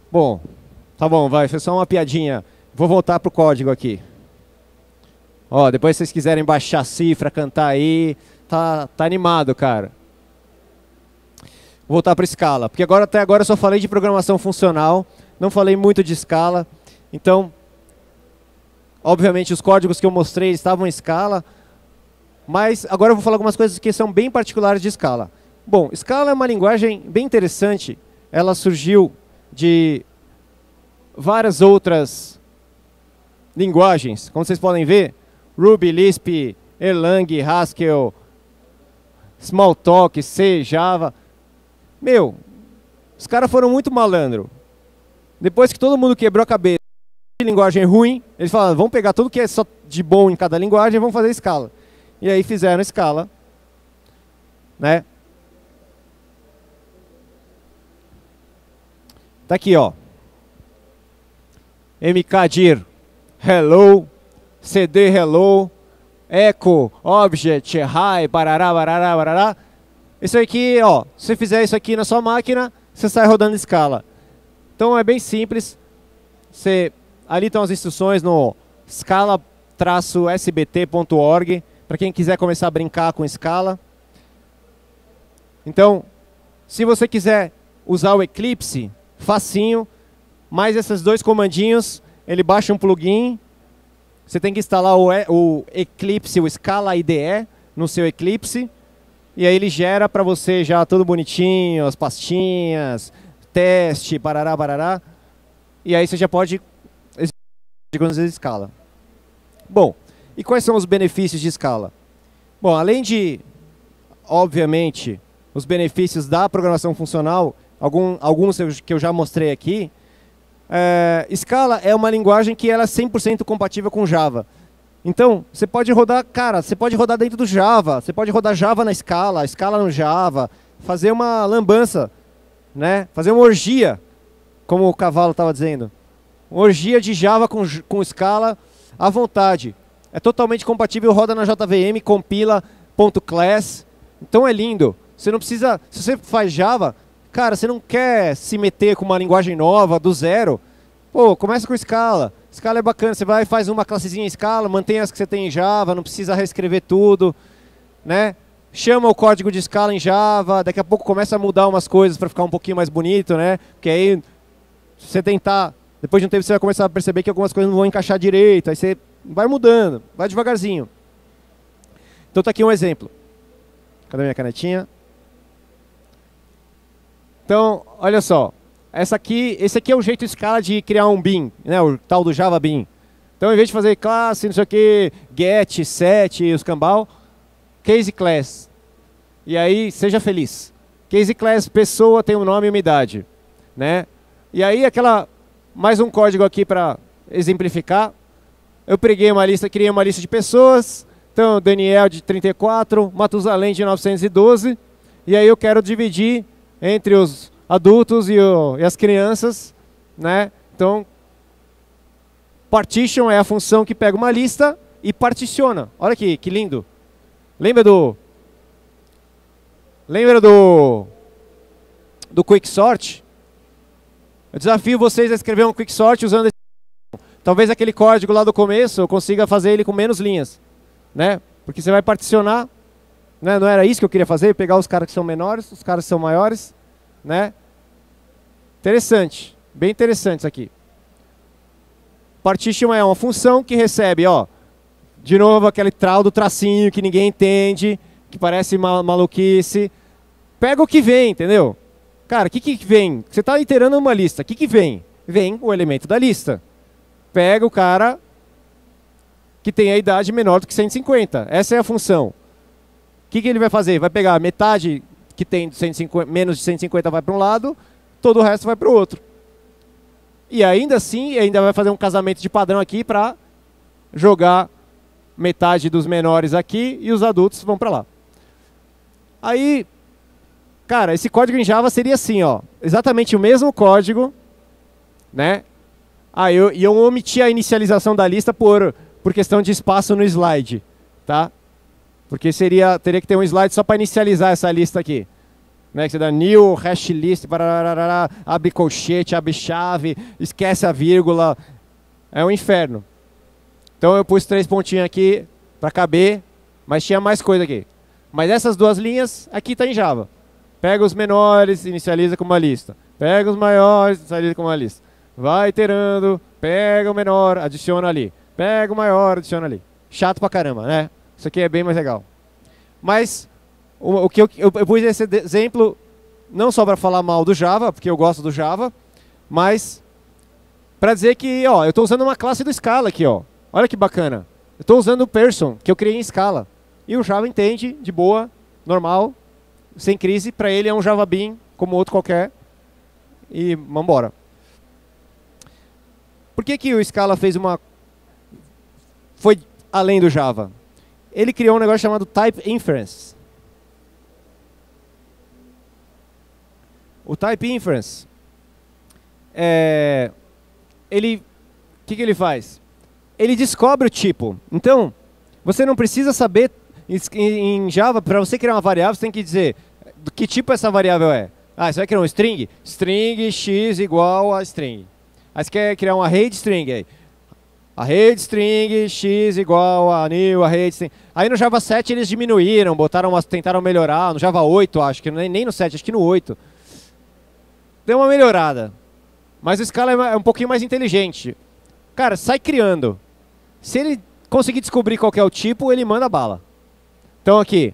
S1: Bom, tá bom, vai, foi só uma piadinha. Vou voltar pro código aqui. Ó, depois se vocês quiserem baixar a cifra, cantar aí, tá, tá animado, cara. Vou voltar para Scala, porque agora, até agora eu só falei de programação funcional, não falei muito de Scala. Então, obviamente os códigos que eu mostrei estavam em Scala, mas agora eu vou falar algumas coisas que são bem particulares de Scala. Bom, Scala é uma linguagem bem interessante, ela surgiu de várias outras linguagens, como vocês podem ver, Ruby, Lisp, Erlang, Haskell, Smalltalk, C, Java. Meu, os caras foram muito malandro. Depois que todo mundo quebrou a cabeça de linguagem ruim, eles falaram, vamos pegar tudo que é só de bom em cada linguagem e vamos fazer Scala. E aí fizeram Scala, né? Tá aqui, ó. mkdir, hello, cd hello, echo, object, hi, barará, barará, barará. Isso aqui, ó, se você fizer isso aqui na sua máquina, você sai rodando Scala. Então é bem simples. Você, ali estão as instruções no scala traço s b t ponto org, para quem quiser começar a brincar com Scala. Então, se você quiser usar o Eclipse, facinho, mais esses dois comandinhos, ele baixa um plugin. Você tem que instalar o, o Eclipse, o Scala I D E, no seu Eclipse. E aí ele gera para você já tudo bonitinho, as pastinhas, teste, barará, barará. E aí você já pode executar Scala. Bom, e quais são os benefícios de Scala? Bom, além de, obviamente, os benefícios da programação funcional, algum, alguns que eu já mostrei aqui, é, Scala é uma linguagem que ela é cem por cento compatível com Java. Então, você pode rodar, cara, você pode rodar dentro do Java, você pode rodar Java na Scala, Scala no Java, fazer uma lambança, né? Fazer uma orgia, como o Cavalo estava dizendo. Uma orgia de Java com, com Scala à vontade. É totalmente compatível, roda na J V M, compila, ponto class. Então é lindo. Você não precisa, se você faz Java, cara, você não quer se meter com uma linguagem nova, do zero. Pô, começa com Scala. Scala é bacana, você vai e faz uma classezinha em Scala, mantém as que você tem em Java, não precisa reescrever tudo, né? Chama o código de Scala em Java, daqui a pouco começa a mudar umas coisas para ficar um pouquinho mais bonito, né? Porque aí, se você tentar, depois de um tempo você vai começar a perceber que algumas coisas não vão encaixar direito, aí você vai mudando, vai devagarzinho. Então tá aqui um exemplo. Cadê minha canetinha? Então, olha só. Essa aqui, esse aqui é o jeito Scala de criar um bin, né, o tal do Java bin. Então, em vez de fazer classe, não sei o que, get, set, os cambal, case class. E aí, seja feliz. Case class, pessoa tem um nome e uma idade, né? E aí, aquela, mais um código aqui para exemplificar. Eu peguei uma lista, criei uma lista de pessoas. Então, Daniel de trinta e quatro, Matusalém de novecentos e doze. E aí eu quero dividir entre os adultos e, o, e as crianças, né? Então, partition é a função que pega uma lista e particiona. Olha aqui, que lindo. Lembra do... Lembra do... do Quicksort? Eu desafio vocês a escrever um Quicksort usando esse... Talvez aquele código lá do começo eu consiga fazer ele com menos linhas, né? Porque você vai particionar, né? Não era isso que eu queria fazer, pegar os caras que são menores, os caras que são maiores, né? Interessante, bem interessante isso aqui. Partition é uma função que recebe, ó, de novo aquele tal do tracinho que ninguém entende, que parece mal, maluquice. Pega o que vem, entendeu? Cara, o que, que vem? Você está iterando uma lista, o que, que vem? Vem o elemento da lista. Pega o cara que tem a idade menor do que cento e cinquenta. Essa é a função. O que, que ele vai fazer? Vai pegar metade que tem cento e cinquenta, menos de cento e cinquenta vai para um lado, todo o resto vai para o outro. E ainda assim, ainda vai fazer um casamento de padrão aqui para jogar metade dos menores aqui e os adultos vão para lá. Aí, cara, esse código em Java seria assim, ó, exatamente o mesmo código, né? Ah, eu, eu omiti a inicialização da lista por, por questão de espaço no slide, tá? Porque seria, teria que ter um slide só para inicializar essa lista aqui. né? Que você dá new, hash list, barararara, abre colchete, abre chave, esquece a vírgula. É um inferno. Então eu pus três pontinhos aqui para caber, mas tinha mais coisa aqui. Mas essas duas linhas aqui está em Java. Pega os menores, inicializa com uma lista. Pega os maiores, inicializa com uma lista. Vai iterando, pega o menor, adiciona ali. Pega o maior, adiciona ali. Chato pra caramba, né? Isso aqui é bem mais legal. Mas o, o que eu, eu, eu pus esse exemplo não só para falar mal do Java, porque eu gosto do Java, mas para dizer que, ó, eu estou usando uma classe do Scala aqui, ó. Olha que bacana. Eu estou usando o person, que eu criei em Scala. E o Java entende, de boa, normal, sem crise. Para ele é um Java Bean, como outro qualquer. E vambora. Por que que o Scala fez uma... foi além do Java? Ele criou um negócio chamado Type Inference. O Type Inference, é, ele, o que que ele faz? Ele descobre o tipo. Então, você não precisa saber, em Java, para você criar uma variável, você tem que dizer do que tipo essa variável é. Ah, você vai criar um string? String x igual a string. Aí você quer criar um array de string aí. Array de string x igual a new array de string. Aí no Java sete eles diminuíram, botaram umas, tentaram melhorar. No Java oito, acho que nem, nem no sete, acho que no oito. Deu uma melhorada. Mas o Scala é um pouquinho mais inteligente. Cara, sai criando. Se ele conseguir descobrir qual que é o tipo, ele manda bala. Então aqui.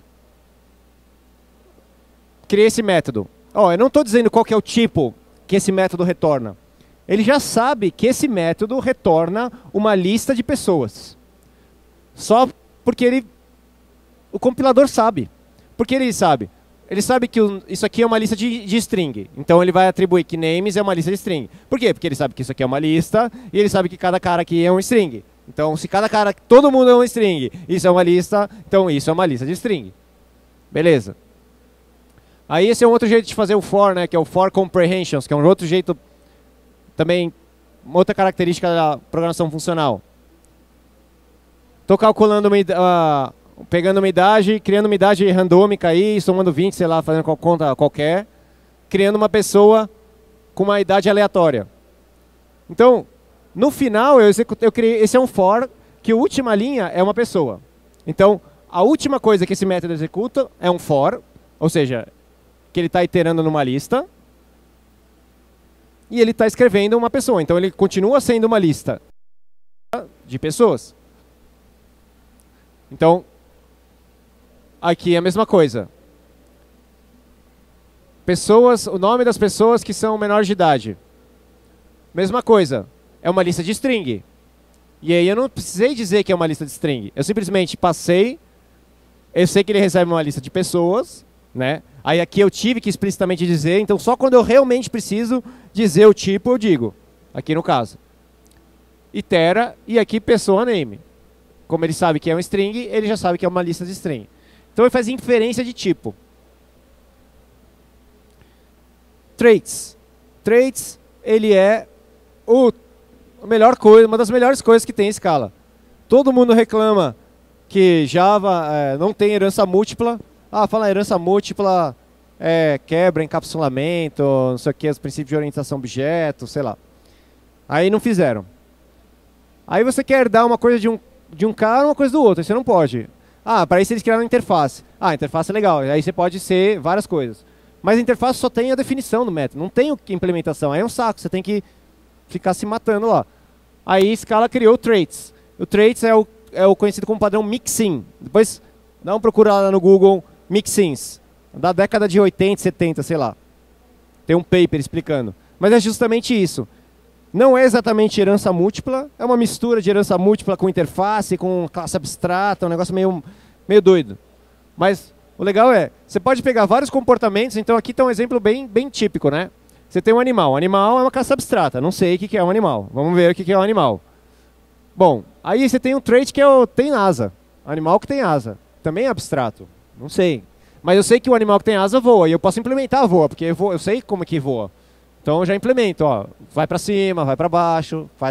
S1: Criei esse método. Ó, eu não estou dizendo qual que é o tipo que esse método retorna. Ele já sabe que esse método retorna uma lista de pessoas. Só porque ele... o compilador sabe. Por que ele sabe? Ele sabe que o, isso aqui é uma lista de, de string. Então ele vai atribuir que names é uma lista de string. Por quê? Porque ele sabe que isso aqui é uma lista e ele sabe que cada cara aqui é um string. Então se cada cara, todo mundo é um string, isso é uma lista, então isso é uma lista de string. Beleza. Aí esse é um outro jeito de fazer o for, né? Que é o for comprehensions, que é um outro jeito também, uma outra característica da programação funcional. Estou calculando uma, uh, pegando uma idade, criando uma idade randômica aí, somando vinte, sei lá, fazendo conta qualquer, criando uma pessoa com uma idade aleatória. Então, no final, eu, executo, eu criei, esse é um for, que a última linha é uma pessoa. Então, a última coisa que esse método executa é um for, ou seja, que ele está iterando numa lista, e ele está escrevendo uma pessoa. Então, ele continua sendo uma lista de pessoas. Então, aqui é a mesma coisa. Pessoas, o nome das pessoas que são menores de idade. Mesma coisa. É uma lista de string. E aí eu não precisei dizer que é uma lista de string. Eu simplesmente passei. Eu sei que ele recebe uma lista de pessoas, né? Aí aqui eu tive que explicitamente dizer. Então só quando eu realmente preciso dizer o tipo, eu digo. Aqui no caso. Itera e aqui pessoa name. Como ele sabe que é um string, ele já sabe que é uma lista de string. Então ele faz inferência de tipo. Traits. Traits, ele é o a melhor coisa, uma das melhores coisas que tem em Scala. Todo mundo reclama que Java é, não tem herança múltipla. Ah, fala herança múltipla, é, quebra, encapsulamento, não sei o que, os princípios de orientação objeto, sei lá. Aí não fizeram. Aí você quer herdar uma coisa de um, de um cara uma coisa do outro, aí você não pode. Ah, para isso eles criaram uma interface. Ah, a interface é legal, aí você pode ser várias coisas. Mas a interface só tem a definição do método, não tem implementação, aí é um saco, você tem que ficar se matando lá. Aí Scala criou o traits. O traits é o, é o conhecido como padrão mixin. Depois dá uma procura lá no Google, mixins. Da década de oitenta, setenta, sei lá. Tem um paper explicando. Mas é justamente isso. Não é exatamente herança múltipla, é uma mistura de herança múltipla com interface, com classe abstrata, um negócio meio, meio doido. Mas o legal é, você pode pegar vários comportamentos, então aqui está um exemplo bem, bem típico, né? Você tem um animal. O animal é uma classe abstrata. Não sei o que é um animal. Vamos ver o que é um animal. Bom, aí você tem um trait que é o tem asa. Animal que tem asa. Também é abstrato. Não sei. Mas eu sei que o animal que tem asa voa. E eu posso implementar a voa, porque eu, vou, eu sei como é que voa. Então eu já implemento. Ó, vai para cima, vai para baixo. Faz...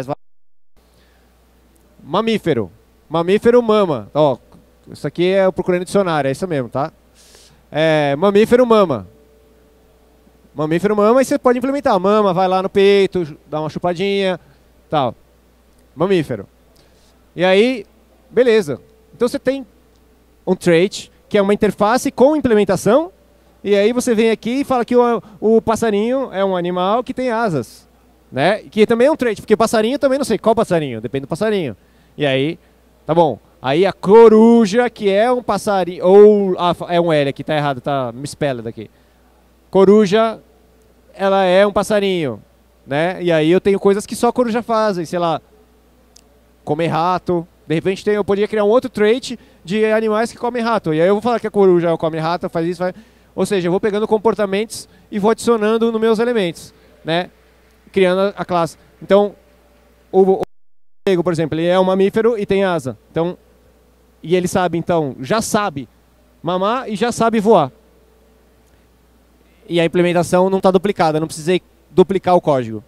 S1: Mamífero. Mamífero mama. Ó, isso aqui é eu procurando dicionário. É isso mesmo, tá? é, mamífero mama. Mamífero mama, e você pode implementar. Mama, vai lá no peito, dá uma chupadinha, tal. Mamífero. E aí, beleza. Então você tem um trait, que é uma interface com implementação, e aí você vem aqui e fala que o, o passarinho é um animal que tem asas. Né? Que também é um trait, porque passarinho também não sei qual passarinho, depende do passarinho. E aí, tá bom. Aí a coruja, que é um passarinho, ou ah, é um L aqui, tá errado, tá misspelled aqui. Coruja, ela é um passarinho, né? E aí eu tenho coisas que só coruja fazem, sei lá, comer rato. De repente tem, eu poderia criar um outro trait de animais que comem rato. E aí eu vou falar que a coruja come rato, faz isso, faz... Ou seja, eu vou pegando comportamentos e vou adicionando nos meus elementos, né? Criando a classe. Então, o, o morcego, por exemplo, ele é um mamífero e tem asa. Então, e ele sabe, então, já sabe mamar e já sabe voar. E a implementação não está duplicada, não precisei duplicar o código.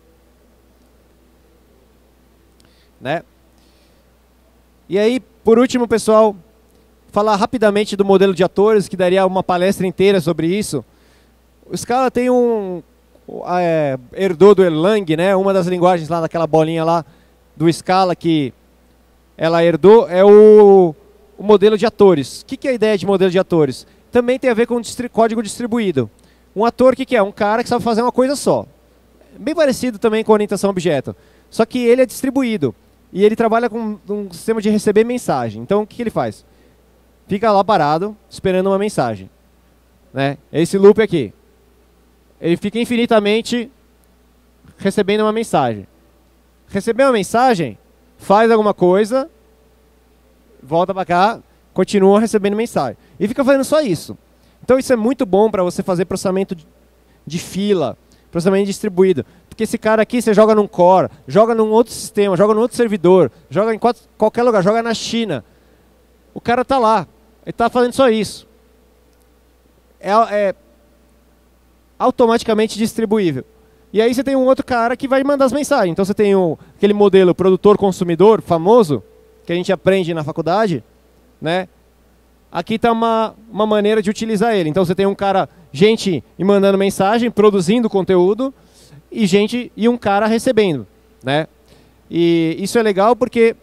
S1: Né? E aí, por último, pessoal, falar rapidamente do modelo de atores, que daria uma palestra inteira sobre isso. O Scala tem um... É, herdou do Erlang, né? Uma das linguagens lá daquela bolinha lá do Scala que ela herdou é o, o modelo de atores. O que, que é a ideia de modelo de atores? Também tem a ver com distri código distribuído. Um ator, o que, que é? Um cara que sabe fazer uma coisa só. Bem parecido também com orientação a objeto. Só que ele é distribuído. E ele trabalha com um sistema de receber mensagem. Então, o que, que ele faz? Fica lá parado, esperando uma mensagem. Né? Esse loop aqui. Ele fica infinitamente recebendo uma mensagem. Recebeu uma mensagem, faz alguma coisa, volta para cá, continua recebendo mensagem. E fica fazendo só isso. Então isso é muito bom para você fazer processamento de, de fila, processamento distribuído. Porque esse cara aqui você joga num core, joga num outro sistema, joga num outro servidor, joga em quatro, qualquer lugar, joga na China. O cara está lá, ele está fazendo só isso. É... é automaticamente distribuível. E aí você tem um outro cara que vai mandar as mensagens. Então você tem o, aquele modelo produtor-consumidor famoso, que a gente aprende na faculdade, né? Aqui está uma, uma maneira de utilizar ele. Então você tem um cara, gente mandando mensagem, produzindo conteúdo, e gente e um cara recebendo, né? E isso é legal porque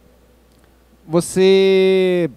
S1: você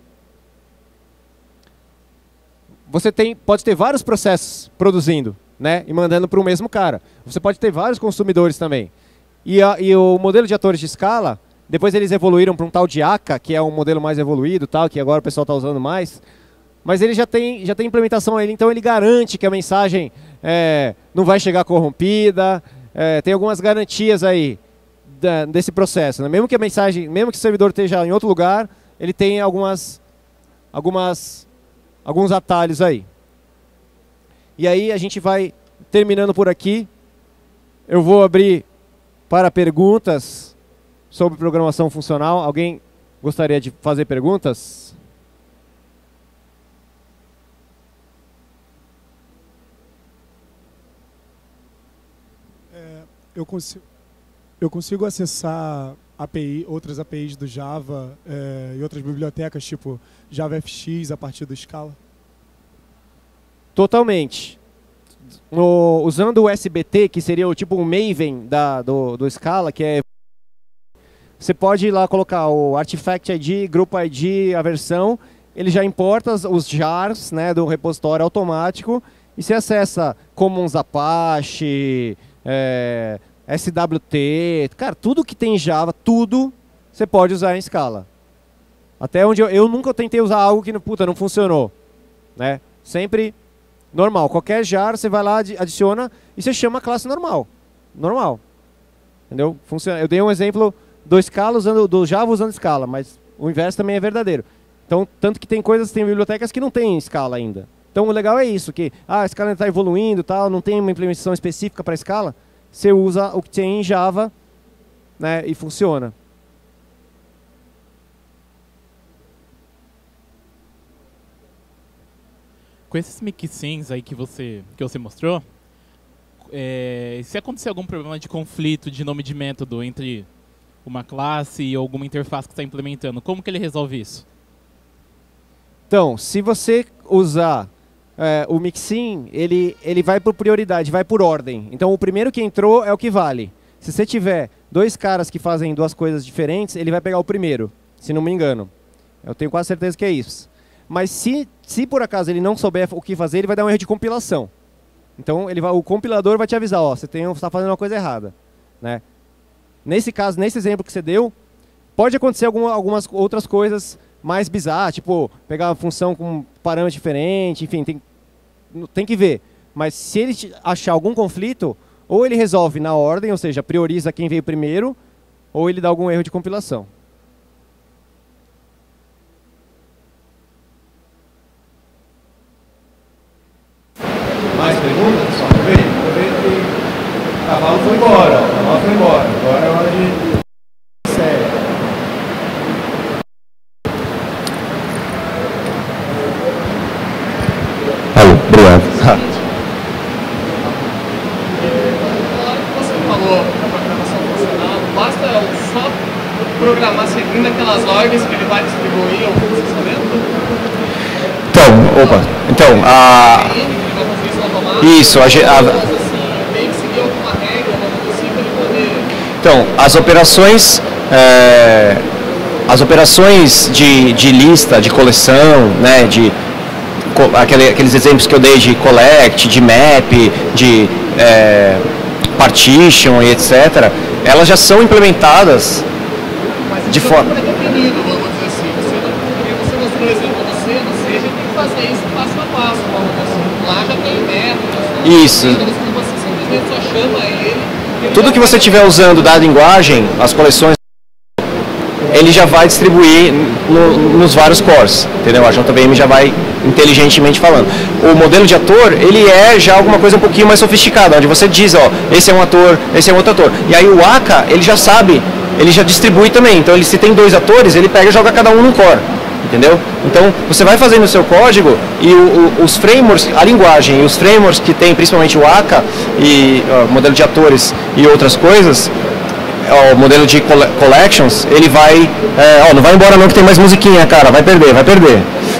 S1: você tem, pode ter vários processos produzindo, né, e mandando para o mesmo cara. Você pode ter vários consumidores também. E, a, e o modelo de atores de escala, depois eles evoluíram para um tal de A C A, que é um modelo mais evoluído, tal, que agora o pessoal está usando mais. Mas ele já tem, já tem implementação aí, então ele garante que a mensagem é, não vai chegar corrompida. É, tem algumas garantias aí da, desse processo. Né? Mesmo que a mensagem, mesmo que o servidor esteja em outro lugar, ele tem algumas, algumas, alguns atalhos aí. E aí a gente vai terminando por aqui. Eu vou abrir para perguntas sobre programação funcional. Alguém gostaria de fazer perguntas?
S4: É, eu, consigo, eu consigo acessar A P I, outras A P Is do Java é, e outras bibliotecas, tipo JavaFX, a partir do Scala?
S1: Totalmente. No, usando o S B T, que seria o tipo um Maven da, do, do Scala, que é... Você pode ir lá colocar o Artifact I D, Group I D, a versão, ele já importa os jars, né, do repositório automático, e você acessa Commons Apache, é, S W T, cara, tudo que tem em Java, tudo você pode usar em Scala. Até onde eu, eu nunca tentei usar algo que puta, não funcionou. Né? Sempre... normal, qualquer jar você vai lá, adiciona e você chama a classe normal. Normal. Entendeu? Funciona. Eu dei um exemplo do Scala usando, do Java usando Scala, mas o inverso também é verdadeiro. Então, tanto que tem coisas, tem bibliotecas que não tem Scala ainda. Então o legal é isso, que ah, a Scala está evoluindo, tal, não tem uma implementação específica para Scala, você usa o que tem em Java, né, e funciona.
S5: Com esses mixins aí que você, que você mostrou, é, se acontecer algum problema de conflito de nome de método entre uma classe e alguma interface que está implementando, como que ele resolve isso?
S1: Então, se você usar é, o mixin, ele, ele vai por prioridade, vai por ordem. Então o primeiro que entrou é o que vale. Se você tiver dois caras que fazem duas coisas diferentes, ele vai pegar o primeiro, se não me engano. Eu tenho quase certeza que é isso. Mas se, se por acaso ele não souber o que fazer, ele vai dar um erro de compilação. Então ele vai, o compilador vai te avisar, ó, você está fazendo uma coisa errada. Né? Nesse caso, nesse exemplo que você deu, pode acontecer alguma, algumas outras coisas mais bizarras, tipo pegar uma função com parâmetro diferente, enfim, tem, tem que ver. Mas se ele achar algum conflito, ou ele resolve na ordem, ou seja, prioriza quem veio primeiro, ou ele dá algum erro de compilação. Mais perguntas? Só para ver. O cavalo foi embora, o cavalo foi embora. Agora é hora de... Sério.
S2: Alô, obrigado.
S6: Você falou da programação funcional, basta só programar seguindo aquelas ordens que ele vai distribuir ao processamento?
S2: Então, opa, então, a... Isso, a, a... Então, as operações, é, as operações de, de lista, de coleção, né, de aquele, aqueles exemplos que eu dei de collect, de map, de é, partition e etcétera, elas já são implementadas de forma...
S6: Mas isso é definido, vamos dizer assim. Você, não, você mostrou o exemplo do C, no C já tem que fazer isso passo a passo, vamos dizer assim. Lá já tem métodos.
S2: Isso.
S6: Você simplesmente só chama ele.
S2: Tudo que você estiver usando da linguagem, as coleções, ele já vai distribuir no, nos vários cores, entendeu? A J V M já vai inteligentemente falando. O modelo de ator, ele é já alguma coisa um pouquinho mais sofisticada, onde você diz, ó, esse é um ator, esse é um outro ator. E aí o A C A, ele já sabe, ele já distribui também. Então, ele, se tem dois atores, ele pega e joga cada um num core. Entendeu? Então, você vai fazendo o seu código e o, o, os frameworks, a linguagem e os frameworks que tem, principalmente o A C A e o modelo de atores e outras coisas, o modelo de collections, ele vai... É, ó, não vai embora não que tem mais musiquinha, cara, vai perder, vai perder.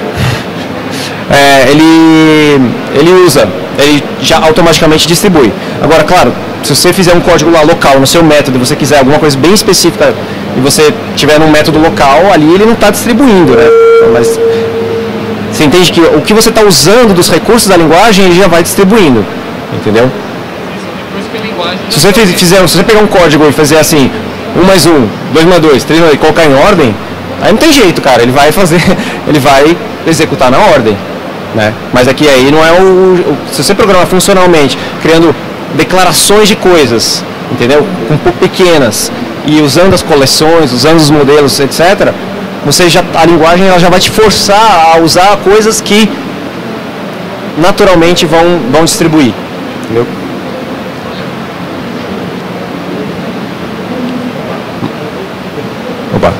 S2: É, ele, ele usa, ele já automaticamente distribui. Agora, claro, se você fizer um código lá local no seu método e você quiser alguma coisa bem específica e você tiver num método local, ali ele não está distribuindo, né? Mas você entende que o que você está usando dos recursos da linguagem, ele já vai distribuindo, entendeu? Se você fizer, se você pegar um código e fazer assim, um mais um, dois mais dois, três mais dois, e colocar em ordem, aí não tem jeito, cara, ele vai fazer, ele vai executar na ordem, né? Mas aqui aí não é o, o se você programar funcionalmente, criando declarações de coisas, entendeu? Um pouco pequenas e usando as coleções, usando os modelos, etcétera, você já, a linguagem ela já vai te forçar a usar coisas que naturalmente vão, vão distribuir, entendeu? Opa.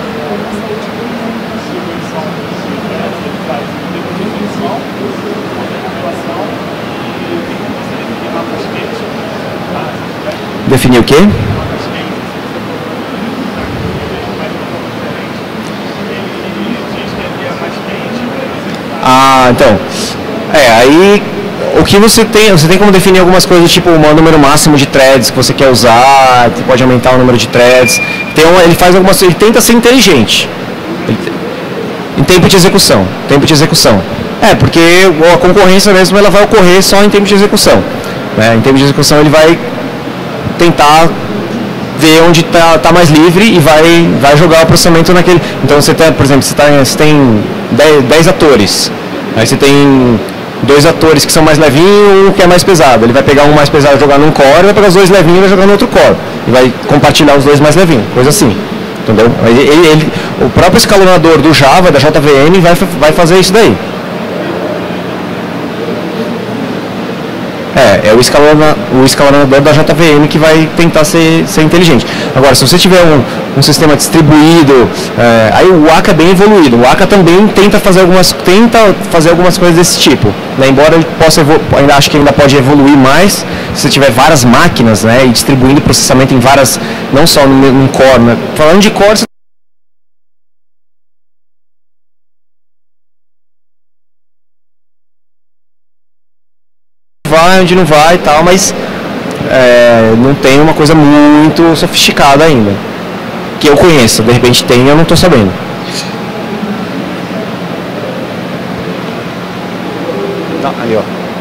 S2: Definir o quê? Ah, então, é, aí o que você tem, você tem como definir algumas coisas, tipo um número máximo de threads que você quer usar, você pode aumentar o número de threads, tem um, ele faz algumas, ele tenta ser inteligente, ele, em tempo de execução, tempo de execução, é, porque a concorrência mesmo ela vai ocorrer só em tempo de execução, né? Em tempo de execução ele vai tentar ver onde está tá mais livre e vai, vai jogar o processamento naquele. Então você tem, por exemplo, você, tá, você tem dez atores, aí você tem dois atores que são mais levinhos e um que é mais pesado. Ele vai pegar um mais pesado e jogar num core, e vai pegar os dois levinhos e vai jogar no outro core. E vai compartilhar os dois mais levinhos, coisa assim. Entendeu? Ele, ele, o próprio escalonador do Java, da J V M, vai, vai fazer isso daí. É, é o, escalona, o escalonador da J V M que vai tentar ser, ser inteligente. Agora, se você tiver um, um sistema distribuído, é, aí o A C A é bem evoluído. O A C A também tenta fazer algumas, tenta fazer algumas coisas desse tipo. Né? Embora ele possa, ainda acho que ainda pode evoluir mais, se você tiver várias máquinas, né, e distribuindo o processamento em várias, não só num, num core. Né? Falando de core, vai, onde não vai e tal, mas é, não tem uma coisa muito sofisticada ainda. Que eu conheço, de repente tem, eu não estou sabendo. Tá, aí ó.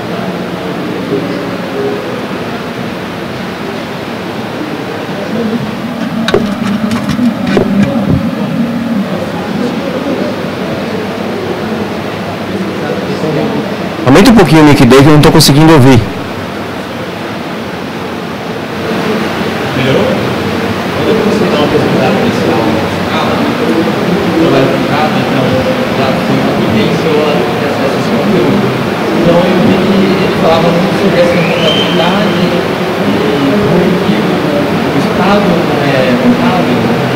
S2: Aumenta um pouquinho o mic dele que eu não estou conseguindo ouvir.
S6: Melhorou? Quando você dá uma pesquisada nesse áudio, você vai ficar, então, já foi uma potência ou acesso a esse conteúdo. Então eu vi que ele falava muito sobre essa contabilidade e como que o Estado é contábil,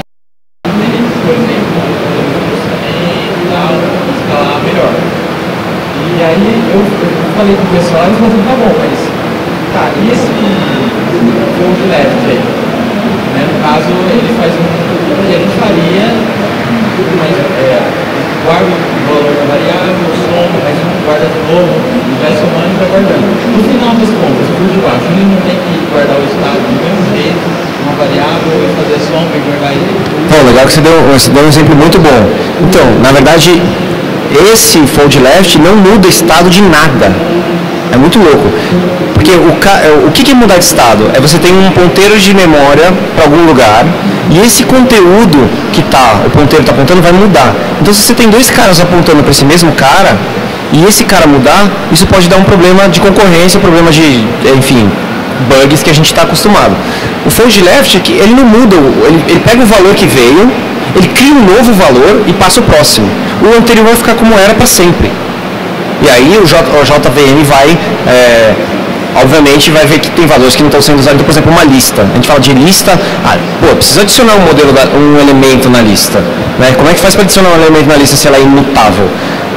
S6: por exemplo, o processamento e tal, escalar melhor. E aí eu, eu falei pro pessoal, eles falaram, tá bom, mas tá, e esse fold left aí? Né? No caso, ele faz um que a gente faria, mas é, guarda o valor da variável, soma, mas guarda de novo, vai somando e vai guardando. No final das contas, por debaixo, ele não tem que guardar o estado do mesmo jeito, uma variável, e fazer soma e guardar ele.
S2: Bom, legal que você deu, você deu um exemplo muito bom. Então, na verdade, esse fold left não muda estado de nada. É muito louco. Porque o, o que é mudar de estado? É você tem um ponteiro de memória para algum lugar e esse conteúdo que tá, o ponteiro está apontando vai mudar. Então se você tem dois caras apontando para esse mesmo cara e esse cara mudar, isso pode dar um problema de concorrência, problema de, enfim, bugs que a gente está acostumado. O fold left, ele não muda, ele, ele pega o valor que veio, ele cria um novo valor e passa o próximo. O anterior vai ficar como era para sempre. E aí o, J, o J V M vai, é, obviamente, vai ver que tem valores que não estão sendo usados. Então, por exemplo, uma lista. A gente fala de lista, ah, pô, precisa adicionar um modelo, da, um elemento na lista. Né? Como é que faz para adicionar um elemento na lista se ela é imutável?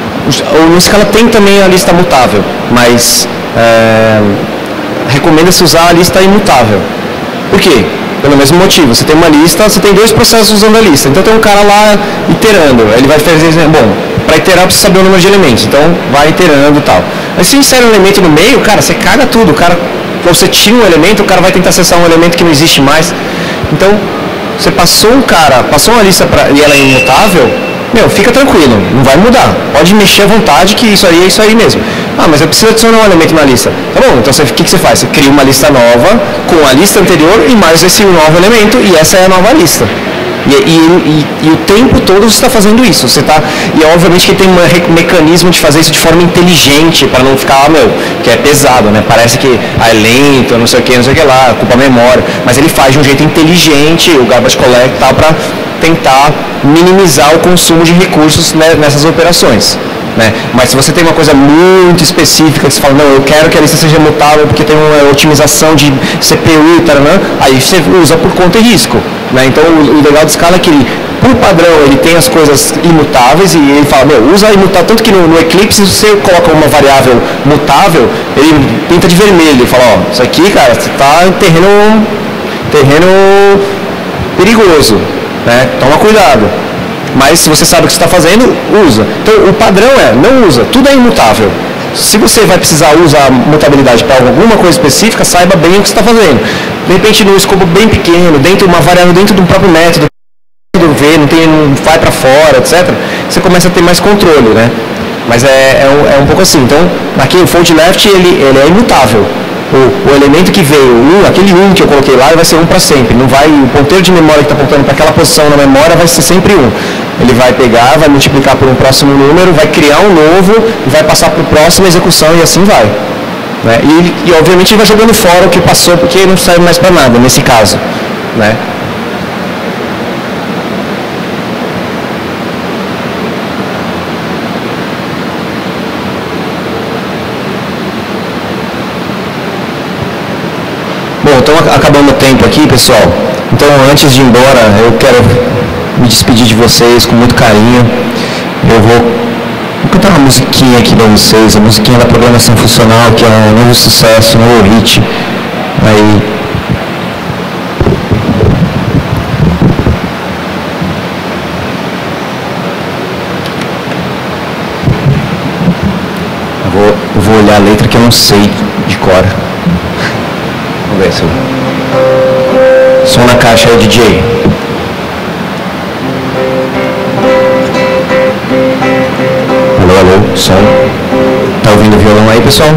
S2: O NuScala tem também a lista mutável, mas é, recomenda-se usar a lista imutável. Por quê? Pelo mesmo motivo. Você tem uma lista, você tem dois processos usando a lista. Então tem um cara lá iterando. Ele vai fazer, bom, para iterar precisa saber o número de elementos. Então vai iterando e tal. Mas se insere um elemento no meio, cara, você caga tudo. O cara, você tira um elemento, o cara vai tentar acessar um elemento que não existe mais. Então, você passou um cara, passou uma lista pra, e ela é imutável, meu, fica tranquilo, não vai mudar. Pode mexer à vontade que isso aí é isso aí mesmo. Ah, mas eu preciso adicionar um elemento na lista. Tá bom, então o que, que você faz? Você cria uma lista nova com a lista anterior e mais esse novo elemento e essa é a nova lista. E, e, e, e o tempo todo você está fazendo isso. Você tá, e obviamente que tem um mecanismo de fazer isso de forma inteligente para não ficar, ah, meu, que é pesado, né? Parece que ah, é lento, não sei o que, não sei o que lá, culpa memória. Mas ele faz de um jeito inteligente, o garbage collect tal, para tentar minimizar o consumo de recursos, né, nessas operações. Né? Mas se você tem uma coisa muito específica que você fala, não, eu quero que a lista seja mutável porque tem uma otimização de C P U e tal, né? Aí você usa por conta e risco. Né? Então o, o legal do Scala é que ele, por padrão, ele tem as coisas imutáveis e ele fala, meu, usa imutável, tanto que no, no Eclipse, se você coloca uma variável mutável, ele pinta de vermelho, ele fala, ó, isso aqui, cara, você está em terreno, terreno perigoso, né? Toma cuidado. Mas se você sabe o que você está fazendo, usa. Então o padrão é, não usa, tudo é imutável. Se você vai precisar usar mutabilidade para alguma coisa específica, saiba bem o que você está fazendo. De repente, num escopo bem pequeno, dentro de uma variável, dentro de um próprio método, V, não, tem, não vai para fora, etcétera, você começa a ter mais controle, né? Mas é, é, um, é um pouco assim. Então, aqui o fold left, ele, ele é imutável. O, o elemento que veio, um, aquele um que eu coloquei lá, vai ser um para sempre. Não vai, o ponteiro de memória que está apontando para aquela posição na memória vai ser sempre um. Ele vai pegar, vai multiplicar por um próximo número, vai criar um novo, e vai passar para a próxima execução e assim vai. Né? E, e obviamente ele vai jogando fora o que passou, porque não serve mais para nada nesse caso. Né? Bom, então acabando o tempo aqui, pessoal. Então, antes de ir embora, eu quero me despedir de vocês com muito carinho. Eu vou, vou cantar uma musiquinha aqui para vocês, a musiquinha da programação funcional, que é um novo sucesso, um novo hit. Aí, eu vou, eu vou olhar
S3: olhar a letra que eu não sei de cor. Vamos ver se eu... Som na caixa aí, D J. Alô, alô, som. Tá ouvindo o violão aí, pessoal?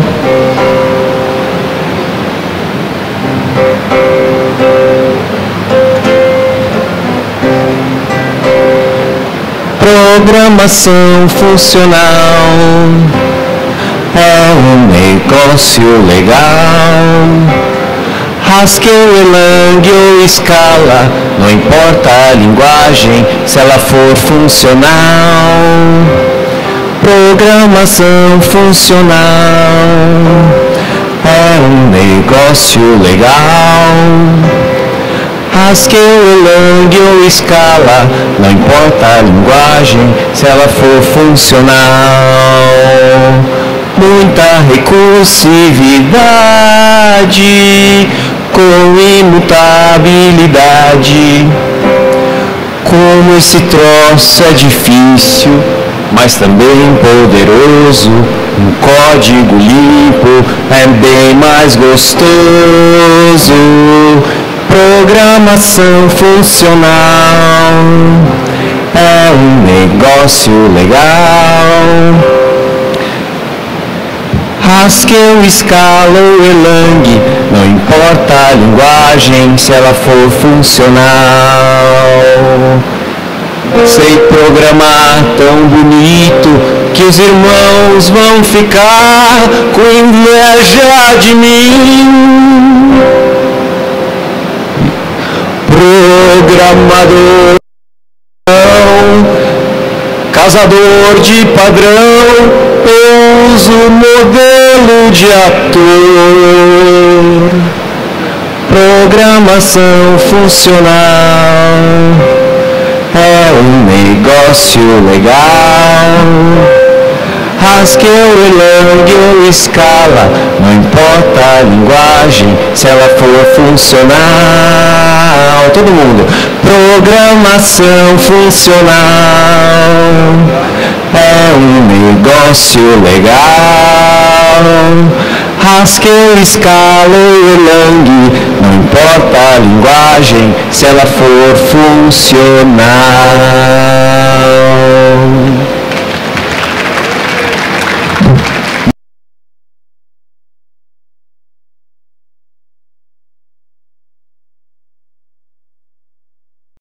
S3: Programação funcional é um negócio legal. Haskell, Erlang ou Scala, não importa a linguagem, se ela for funcional. Programação funcional é um negócio legal. Haskell, Erlang ou Scala, não importa a linguagem, se ela for funcional. Muita recursividade com imutabilidade. Como esse troço é difícil, mas também poderoso. Um código limpo é bem mais gostoso. Programação funcional é um negócio legal. Haskell, Scala ou Erlang, não importa a linguagem, se ela for funcional. Sei programar tão bonito que os irmãos vão ficar com inveja de mim. Programador, casador de padrão, eu uso modelo de ator. Programação funcional é um negócio legal. Haskell, Erlang ou Scala, não importa a linguagem, se ela for funcional. Todo mundo. Programação funcional é um negócio legal. Haskell, Scala ou Erlang, não importa a linguagem, se ela for funcional.